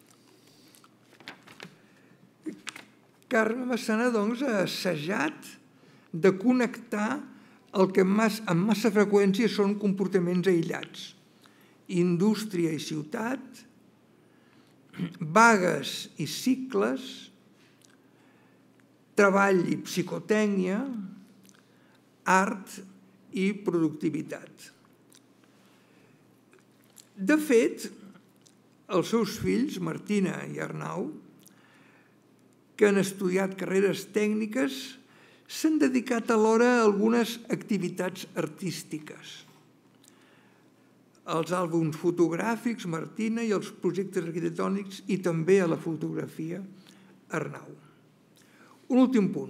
Carme Massana, doncs, ha assajat de connectar el que amb massa freqüència són comportaments aïllats. Indústria i ciutat, vagues i cicles, treball i psicotècnia, art i productivitat. De fet, els seus fills, Martina i Arnau, que han estudiat carreres tècniques, s'han dedicat alhora a algunes activitats artístiques. Als àlbums fotogràfics, Martina, i als projectes arquitectònics, i també a la fotografia, Arnau. Un últim punt.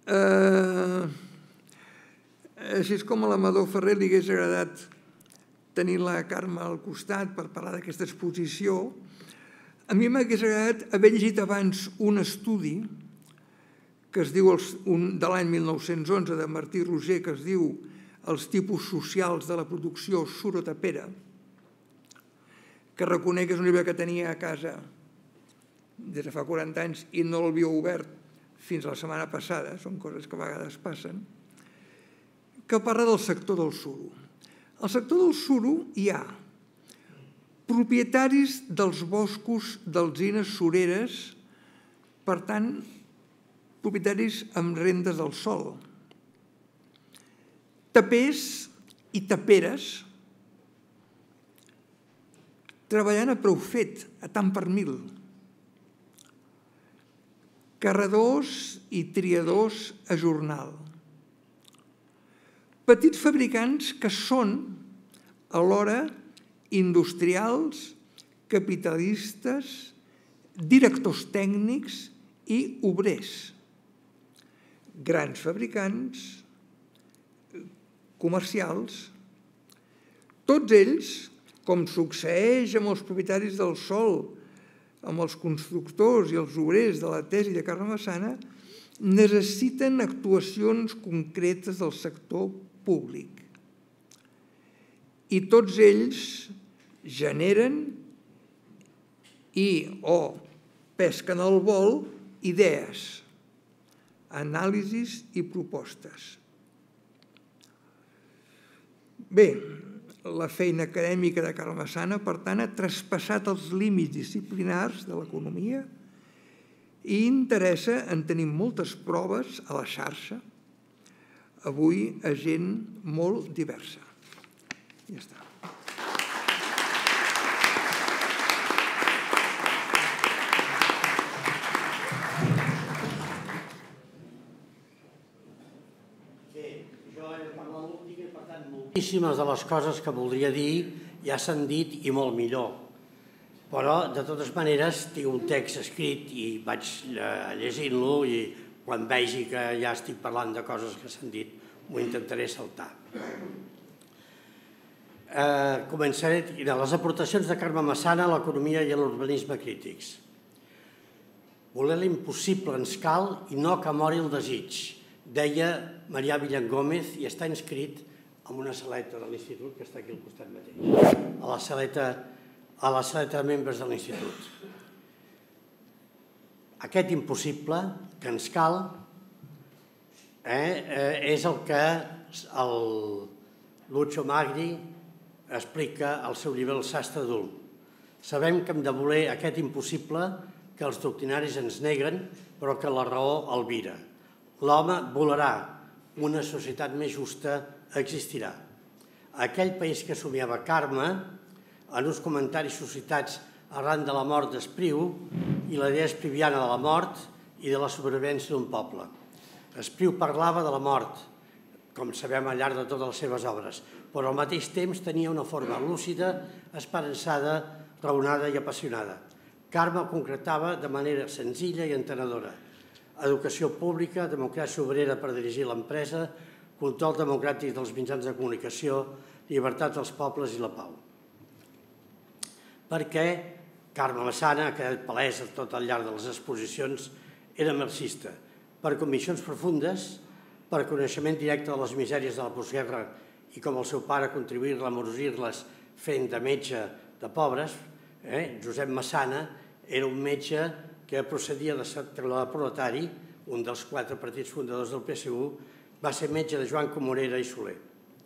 Així és com a l'Amador Ferrer li hagués agradat tenint la Carme al costat per parlar d'aquesta exposició, a mi m'hagués agradat haver llegit abans un estudi que es diu de l'any mil nou-cents onze de Martí Roser, que es diu Els tipus socials de la producció surotapera, que reconec que és un llibre que tenia a casa des de fa quaranta anys i no l'havia obert fins la setmana passada, són coses que a vegades passen, que parla del sector del suro. Al sector del suro hi ha propietaris dels boscos d'alzines sureres, per tant, propietaris amb rendes del sol, tapers i taperes, treballant a preu fet, a tant per mil, carradors i triadors a jornal, petits fabricants que són alhora industrials, capitalistes, directors tècnics i obrers, grans fabricants, comercials, tots ells, com succeeix amb els propietaris del sol, amb els constructors i els obrers de la tesi de Carme Massana, necessiten actuacions concretes del sector públic. I tots ells generen i o pesquen al vol idees, anàlisis i propostes. Bé, la feina acadèmica de Carme Massana, per tant, ha traspassat els límits disciplinars de l'economia i interessa en tenir moltes proves a la xarxa, avui a gent molt diversa. Ja està. Moltíssimes de les coses que voldria dir ja s'han dit i molt millor, però de totes maneres tinc un text escrit i vaig llegint-lo i quan vegi que ja estic parlant de coses que s'han dit m'ho intentaré saltar. Començaré de les aportacions de Carme Massana a l'economia i a l'urbanisme crítics. Voler l'impossible ens cal i no que mori el desig, deia Marià Villangómez i està inscrit amb una saleta de l'institut que està aquí al costat mateix, a la saleta, a la saleta de membres de l'institut. Aquest impossible que ens cal és el que el Lucio Magri explica al seu llibre El sastre adult. Sabem que hem de voler aquest impossible que els doctrinaris ens neguen, però que la raó albira. L'home volarà, una societat més justa existirà. Aquell país que somiava Carme, en uns comentaris suscitats arran de la mort d'Espriu i la idea espriviana de la mort i de la supervivència d'un poble. Espriu parlava de la mort, com sabem al llarg de totes les seves obres, però al mateix temps tenia una forma lúcida, esperançada, raonada i apassionada. Carme concretava de manera senzilla i entenedora. Educació pública, democràcia obrera per dirigir l'empresa, control democràtic dels mitjans de comunicació, llibertat dels pobles i la pau. Perquè Carme Massana, que ha quedat palesa tot al llarg de les exposicions, era marxista, per conviccions profundes, per coneixement directe de les misèries de la postguerra i com el seu pare contribuir a amorosir-les fent de metge de pobres. Josep Massana era un metge que procedia de treballador proletari, un dels quatre partits fundadors del P S U, va ser metge de Joan Comorera i Soler.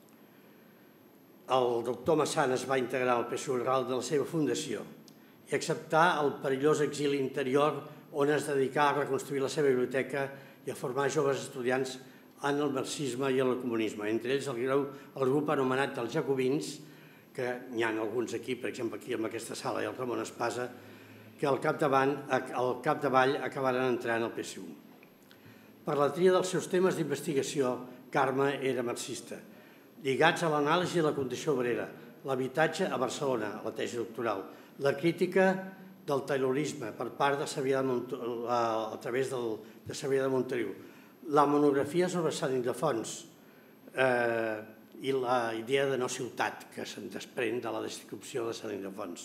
El doctor Massana es va integrar al P S U arran de la seva fundació i acceptar el perillós exili interior on es dedicà a reconstruir la seva biblioteca i a formar joves estudiants en el marxisme i el comunisme, entre ells el grup anomenat dels Jacobins, que n'hi ha alguns aquí, per exemple aquí en aquesta sala hi ha el Ramon Espasa, que al capdavall acabaran entrant al P S U. Per la tria dels seus temes d'investigació, Carme era marxista, lligats a l'anàlisi de la condició obrera, l'habitatge a Barcelona, a la tesi doctoral, la crítica del taylorisme per part de Sabrià a través de Sabrià de Montoliu, la monografia sobre Sant Ildefons i la idea de no ciutat que se'n desprèn de la descripció de Sant Ildefons.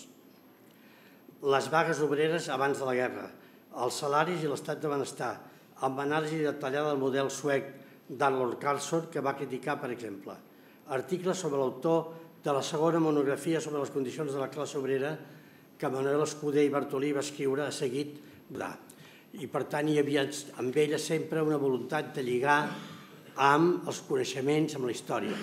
Les vagues obreres abans de la guerra, els salaris i l'estat de benestar, amb anàlisi detallada del model suec d'Arnold Carlson, que va criticar, per exemple, articles sobre l'autor de la segona monografia sobre les condicions de la classe obrera que Manuel Escudé i Bartolí va escriure a seguit d'A. I per tant hi havia amb ella sempre una voluntat de lligar amb els coneixements, amb la història.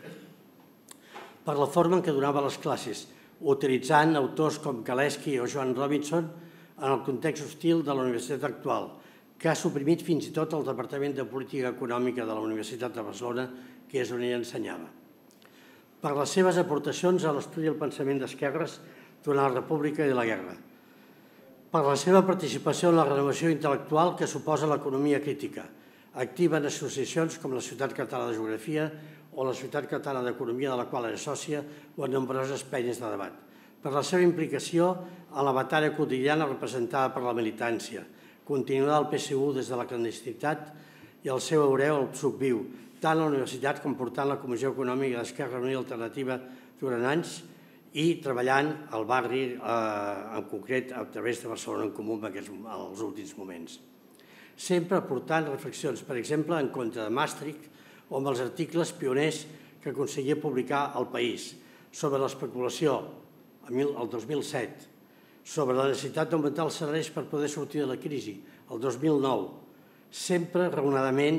Per la forma en què donava les classes, utilitzant autors com Galeski o Joan Robinson en el context hostil de la universitat actual, que ha suprimit fins i tot el Departament de Política Econòmica de la Universitat de Barcelona, que és on ella ensenyava. Per les seves aportacions a l'estudi del pensament d'esquerres durant la República i la Guerra. Per la seva participació en la renovació intel·lectual que suposa l'economia crítica, activa en associacions com la Societat Catalana de Geografia o la Societat Catalana d'Economia, de la qual era sòcia, o en nombroses penyes de debat. Per la seva implicació en la batalla quotidiana representada per la militància, continuada al P S U des de la clandestinitat i el seu heureu al P S U C viu, tant a la universitat com portant la Comissió Econòmica d'Esquerra Unida Alternativa durant anys i treballant al barri, en concret, a través de Barcelona en Comú en els últims moments. Sempre aportant reflexions, per exemple, en contra de Maastricht o amb els articles pioners que aconseguia publicar al País sobre l'especulació el dos mil set, sobre la necessitat d'augmentar els salaris per poder sortir de la crisi el dos mil nou, sempre raonadament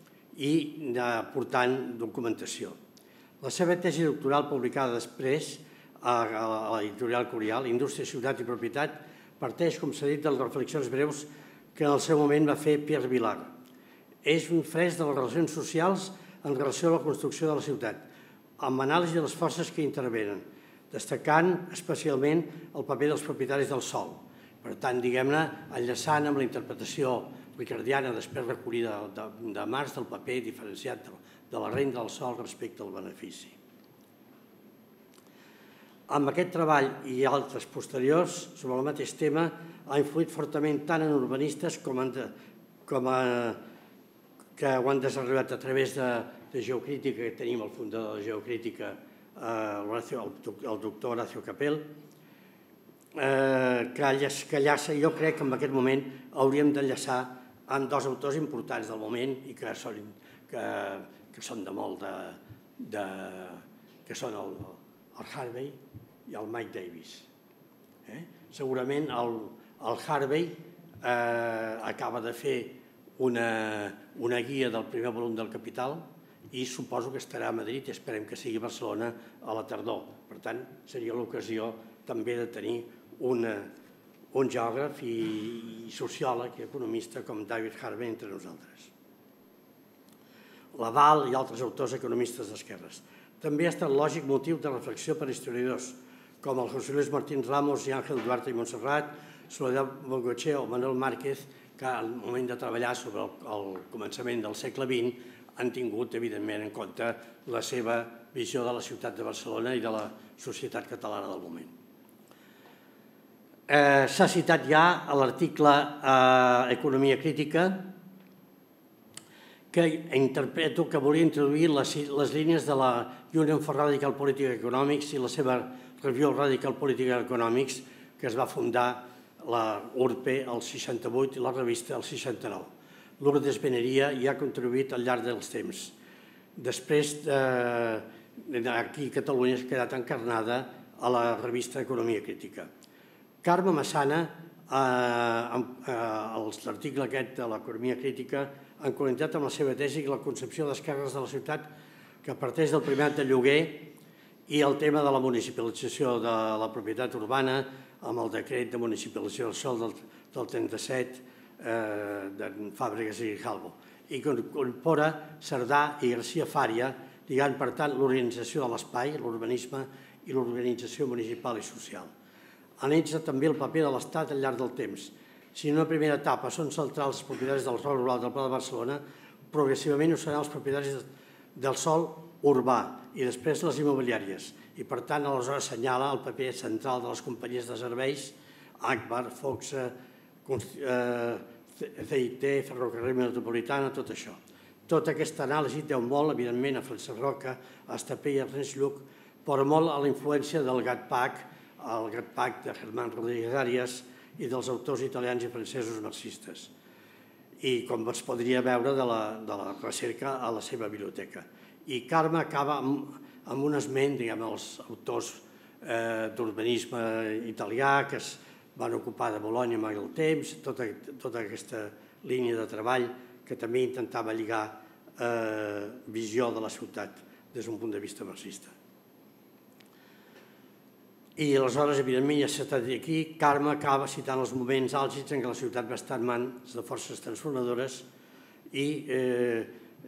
i aportant documentació. La seva tesi doctoral publicada després a l'editorial Curial, Indústria, Ciutat i Propietat, parteix, com s'ha dit, de les reflexions breus que en el seu moment va fer Pierre Vilar. És un fresc de les relacions socials en relació a la construcció de la ciutat, amb anàlisi de les forces que intervenen, destacant especialment el paper dels propietaris del sòl. Per tant, diguem-ne, enllaçant amb la interpretació ricardiana després recollida de Marx del paper diferenciat de la renda del sòl respecte al benefici. Amb aquest treball i altres posteriors sobre el mateix tema ha influït fortament tant en urbanistes com que ho han desenvolupat a través de geocrítica, que tenim el fundador de geocrítica, el doctor Horacio Capel, que enllaça, jo crec que en aquest moment hauríem d'enllaçar amb dos autors importants del moment i que són de molt de... que són el Harvey i el Mike Davis. Segurament el Harvey acaba de fer una guia del primer volum del Capital i suposo que estarà a Madrid i esperem que sigui a Barcelona a la tardor. Per tant, seria l'ocasió també de tenir un geògraf i sociòleg i economista com David Harvey entre nosaltres. Laval i altres autors economistes d'esquerres. També ha estat lògic motiu de reflexió per historiadors com el José Luis Martín Ramos i Àngel Duarte i Montserrat, Soledad Bongochea o Manuel Márquez, que al moment de treballar sobre el començament del segle vint han tingut, evidentment, en compte la seva visió de la ciutat de Barcelona i de la societat catalana del moment. S'ha citat ja a l'article Economia crítica, que interpreto que volia introduir les línies de la Union for Radical Political Economics i la seva Review of Radical Political Economics, que es va fundar la U R P el seixanta-vuit i la revista el seixanta-nou. Lourdes Beneria hi ha contribuït al llarg dels temps. Després, aquí a Catalunya ha quedat encarnada a la revista Economia Crítica. Carme Massana, a l'article aquest de l'Economia Crítica, en qualitat amb la seva tesi i la concepció d'esquerres de la ciutat que parteix del primat de lloguer i el tema de la municipalització de la propietat urbana amb el decret de municipalització del sòl del trenta-set de Fàbregas i Grijalbo, i que incorpora Cerdà i García Fària, lligant, per tant, l'organització de l'espai, l'urbanisme i l'organització municipal i social. Analitza també el paper de l'Estat al llarg del temps. Si en una primera etapa són centrals els propietaris del sòl rural del Pla de Barcelona, progressivament ho seran els propietaris del sòl urbà i després les immobiliàries. I, per tant, aleshores assenyala el paper central de les companyies de serveis, Agbar, Foxa, C I T, Ferrocarril Metropolitana, tot això. Tota aquesta anàlisi deu molt, evidentment, a Francesc Roca, a Estapé i a Ernest Lluch, però molt a la influència del Gat-Pac, el Gat-Pac de Germán Rodríguez Arias i dels autors italians i francesos marxistes. I com es podria veure de la, de la recerca a la seva biblioteca. I Carme acaba amb, amb un esment, diguem, els autors eh, d'urbanisme italià que es van ocupar de Bologna amb el temps, tota, tota aquesta línia de treball que també intentava lligar eh, visió de la ciutat des d'un punt de vista marxista. I aleshores, evidentment, ja s'ha estat aquí, Carme acaba citant els moments àlgids en què la ciutat va estar en mans de forces transformadores i eh,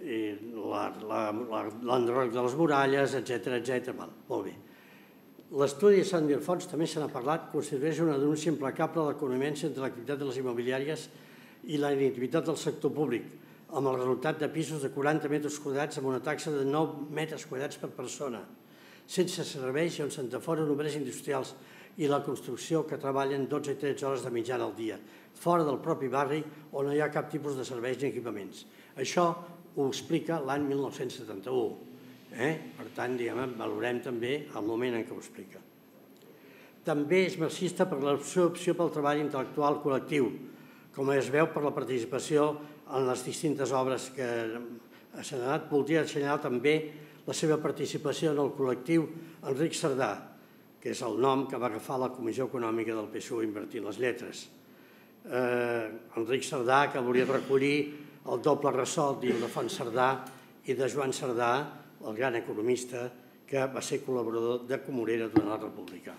l'enderroc de les muralles, etcètera, etcètera. Molt bé. L'estudi de Sant Ildefonso, també se n'ha parlat, constitueix una denúncia implacable de la connivència entre l'activitat de les immobiliàries i la inactivitat del sector públic, amb el resultat de pisos de quaranta metres quadrats amb una taxa de nou metres quadrats per persona, sense serveis i on s'entaforen obres industrials i la construcció que treballen dotze i tretze hores de mitjana al dia, fora del propi barri on no hi ha cap tipus de serveis ni equipaments. Això ho explica l'any mil nou-cents setanta-u. Eh? Per tant, diguem, valorem també el moment en què ho explica. També és marxista per la seva opció pel treball intel·lectual col·lectiu, com es veu per la participació en les distintes obres que s'han anat. Voldria assenyalar també la seva participació en el col·lectiu Enric Cerdà, que és el nom que va agafar la Comissió Econòmica del P S U invertint les lletres. Eh, Enric Cerdà, que volia recollir el doble ressò d'Ildefons Cerdà i de Joan Cerdà, el gran economista que va ser col·laborador de Comorera durant la República.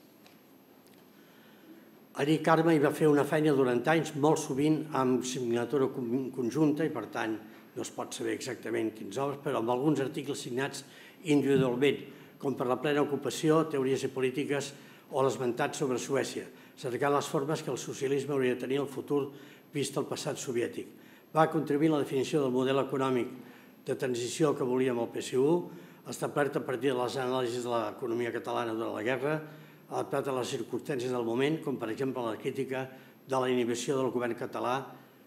Allí Carme hi va fer una feina durant anys, molt sovint amb signatura conjunta i per tant no es pot saber exactament quins obres, però amb alguns articles signats individualment, com per la plena ocupació, teories i polítiques o l'esmentat sobre Suècia, cercant les formes que el socialisme hauria de tenir el futur vist el passat soviètic. Va contribuir a la definició del model econòmic de transició que volíem el P S U, establert a partir de les anàlisis de l'economia catalana durant la guerra, adaptat a les circumstàncies del moment, com per exemple la crítica de la inhibició del govern català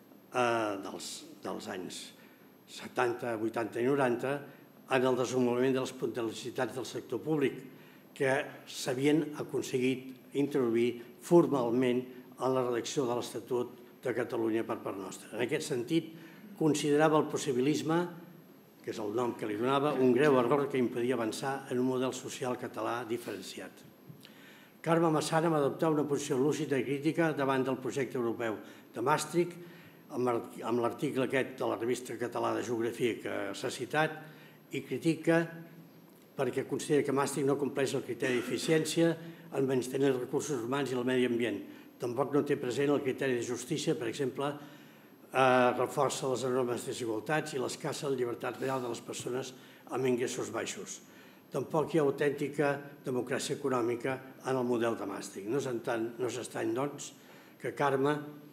dels anys setanta, vuitanta i noranta en el desenvolupament de les potencialitats del sector públic que s'havien aconseguit introduir formalment en la redacció de l'Estatut de Catalunya per part nostra. En aquest sentit, considerava el possibilisme, que és el nom que li donava, un greu error que impedia avançar en un model social català diferenciat. Carme Massana va adoptar una posició lúcida i crítica davant del projecte europeu de Maastricht, amb l'article aquest de la revista català de geografia que s'ha citat, i critica perquè considera que Maastricht no compleix el criteri d'eficiència en menystenir els recursos humans i el medi ambient. Tampoc no té present el criteri de justícia, per exemple, reforça les enormes desigualtats i l'escassa llibertat real de les persones amb ingressos baixos. Tampoc hi ha autèntica democràcia econòmica en el model de Maastricht. No s'estrany, doncs, que Carme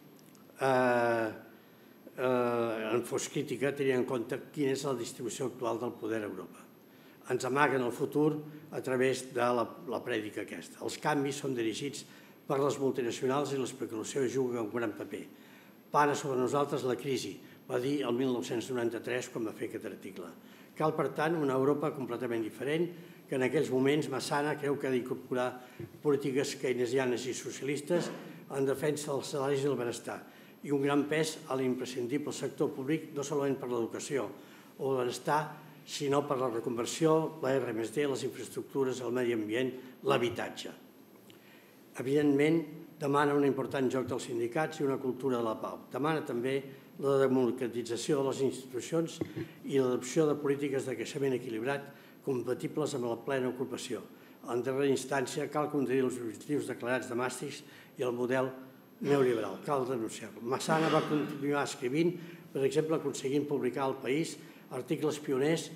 en fos crítica tenint en compte quina és la distribució actual del poder a Europa. Ens amaguen el futur a través de la prèdica aquesta. Els canvis són dirigits per les multinacionals i l'especulació juga un gran paper. Pana sobre nosaltres la crisi, va dir el mil nou-cents noranta-tres quan va fer aquest article. Cal, per tant, una Europa completament diferent, que en aquells moments Massana creu que ha d'incorporar polítiques keynesianes i socialistes en defensa dels salaris i el benestar, i un gran pes a l'imprescindible sector públic, no solament per l'educació o el benestar, sinó per la reconversió, la erre més de, les infraestructures, el medi ambient, l'habitatge. Evidentment, demana un important joc dels sindicats i una cultura de la pau. Demana també la democratització de les institucions i l'adopció de polítiques de creixement equilibrat compatibles amb la plena ocupació. En darrera instància, cal contradir els objectius declarats de Maastricht i el model neoliberal. Cal denunciar-lo. Massana va continuar escrivint, per exemple, aconseguint publicar al País articles pioners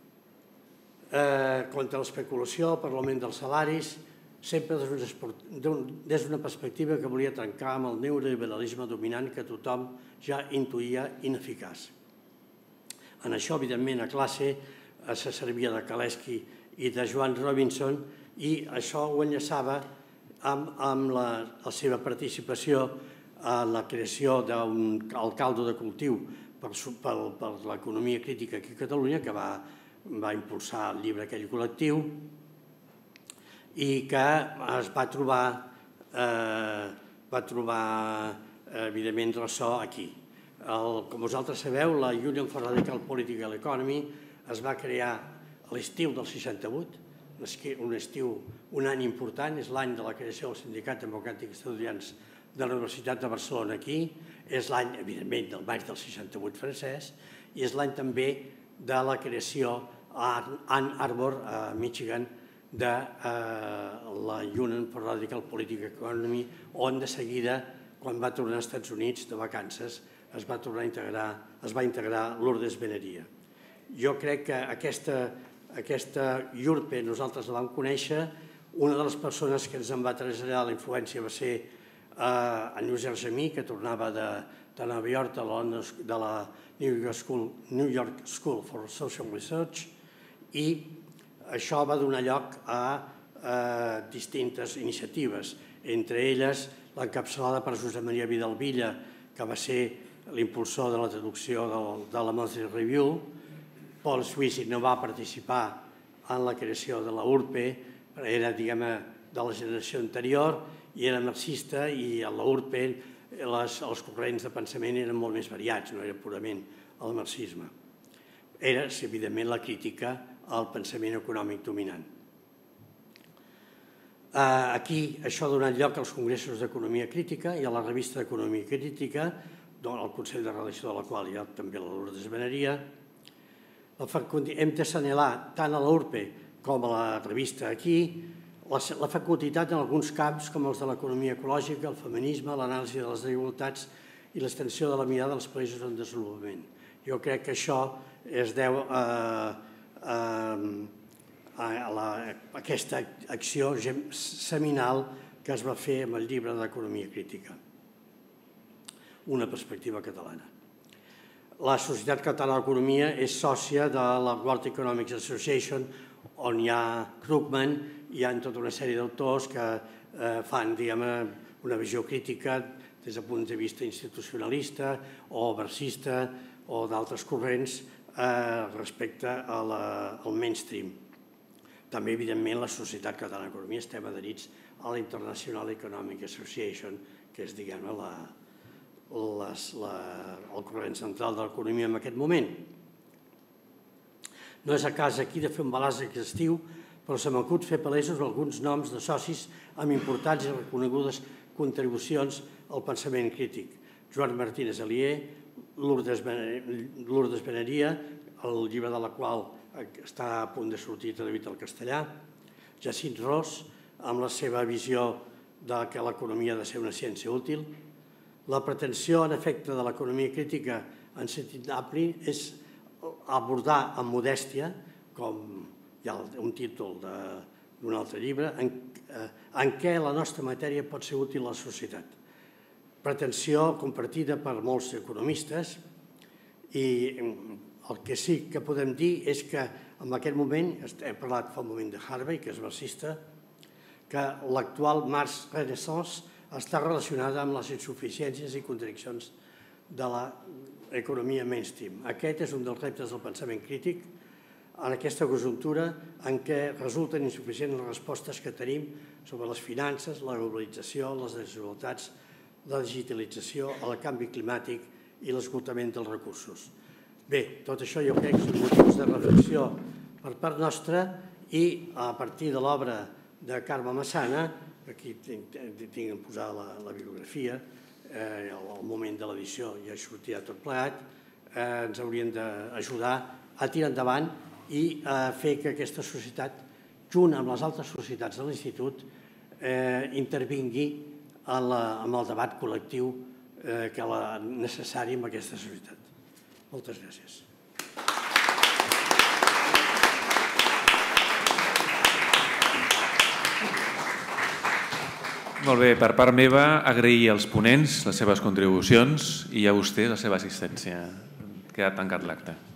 contra l'especulació, per l'augment dels salaris, sempre des d'una perspectiva que volia trencar amb el neoliberalisme dominant que tothom ja intuïa ineficaç. En això, evidentment, a classe se servia de Kaleski i de Joan Robinson i això ho enllaçava amb la seva participació en la creació del caldo de cultiu per l'economia crítica aquí a Catalunya, que va impulsar el llibre aquell col·lectiu i que es va trobar, va trobar evidentment ressò aquí. Com vosaltres sabeu, la Union for Radical Political Economy es va crear a l'estiu del seixanta-vuit, un estiu, un any important, és l'any de la creació del Sindicat Democràtic d'Estudiants de la Universitat de Barcelona aquí, és l'any, evidentment, del maig del seixanta-vuit francès, i és l'any també de la creació a Ann Arbor, a Michigan, de la Union for Radical Political Economy, on de seguida, quan va tornar als Estats Units de vacances, es va tornar a integrar, es va integrar Lourdes Beneria. Jo crec que aquesta, aquesta IURPE nosaltres la vam conèixer, una de les persones que ens en va traslladar la influència va ser en Lluís Argemí, que tornava de Nova York, de la New York School for Social Research, i això va donar lloc a distintes iniciatives, entre elles l'encapçalada per Josep Maria Vidal Villa, que va ser l'impulsor de la traducció de la Monthly Review. Paul Sweezy no va participar en la creació de la URPE, era, diguem-ne, de la generació anterior, i era marxista, i a la URPE els corrents de pensament eren molt més variats, no era purament el marxisme. Era, evidentment, la crítica al pensament econòmic dominant. Aquí això ha donat lloc als congressos d'economia crítica i a la revista d'economia crítica, el consell de redacció de la qual hi ha també la Lourdes Beneria. Hem d'assenyalar tant a la URPE com a la revista aquí la facultitat en alguns camps com els de l'economia ecològica, el feminisme, l'anàlisi de les desigualtats i l'extensió de la mirada als països en desenvolupament. Jo crec que això es deu a aquesta acció seminal que es va fer amb el llibre d'economia crítica, una perspectiva catalana. La Societat Catalana d'Economia és sòcia de la World Economic Association, on hi ha Krugman, hi ha tota una sèrie d'autors que fan una visió crítica des del punt de vista institucionalista o marxista o d'altres corrents respecte al mainstream. També, evidentment, la Societat Catalana d'Economia estem adherits a la International Economic Association, que és, diguem-ne, el corrent central de l'economia en aquest moment. No és a cas aquí de fer un balanç exhaustiu, però se m'acut fer palesos alguns noms de socis amb importants i reconegudes contribucions al pensament crític. Joan Martínez Alier, Lourdes Beneria, el llibre de la qual està a punt de sortir traduït al castellà, Jacint Ros, amb la seva visió que l'economia ha de ser una ciència útil. La pretensió, en efecte, de l'economia crítica en sentit ampli és abordar amb modèstia, com hi ha un títol d'un altre llibre, en què la nostra matèria pot ser útil a la societat. Pretensió compartida per molts economistes, i el que sí que podem dir és que en aquest moment, hem parlat fa un moment de Harvey, que és marxista, que l'actual Marx Renaissance està relacionada amb les insuficiències i contradiccions de l'economia mainstream. Aquest és un dels reptes del pensament crític en aquesta conjuntura en què resulten insuficients les respostes que tenim sobre les finances, la globalització, les desigualtats, la digitalització, el canvi climàtic i l'esgotament dels recursos. Bé, tot això jo crec que són motius de reflexió per part nostra i a partir de l'obra de Carme Massana, aquí tinc posada la bibliografia, al moment de l'edició ja sortirà tot plegat, ens haurien d'ajudar a tirar endavant i a fer que aquesta societat, junt amb les altres societats de l'Institut, intervingui en el debat col·lectiu que és necessari en aquesta societat. Moltes gràcies. Molt bé, per part meva, agrair als ponents les seves contribucions i a vostè la seva assistència. Queda tancat l'acte.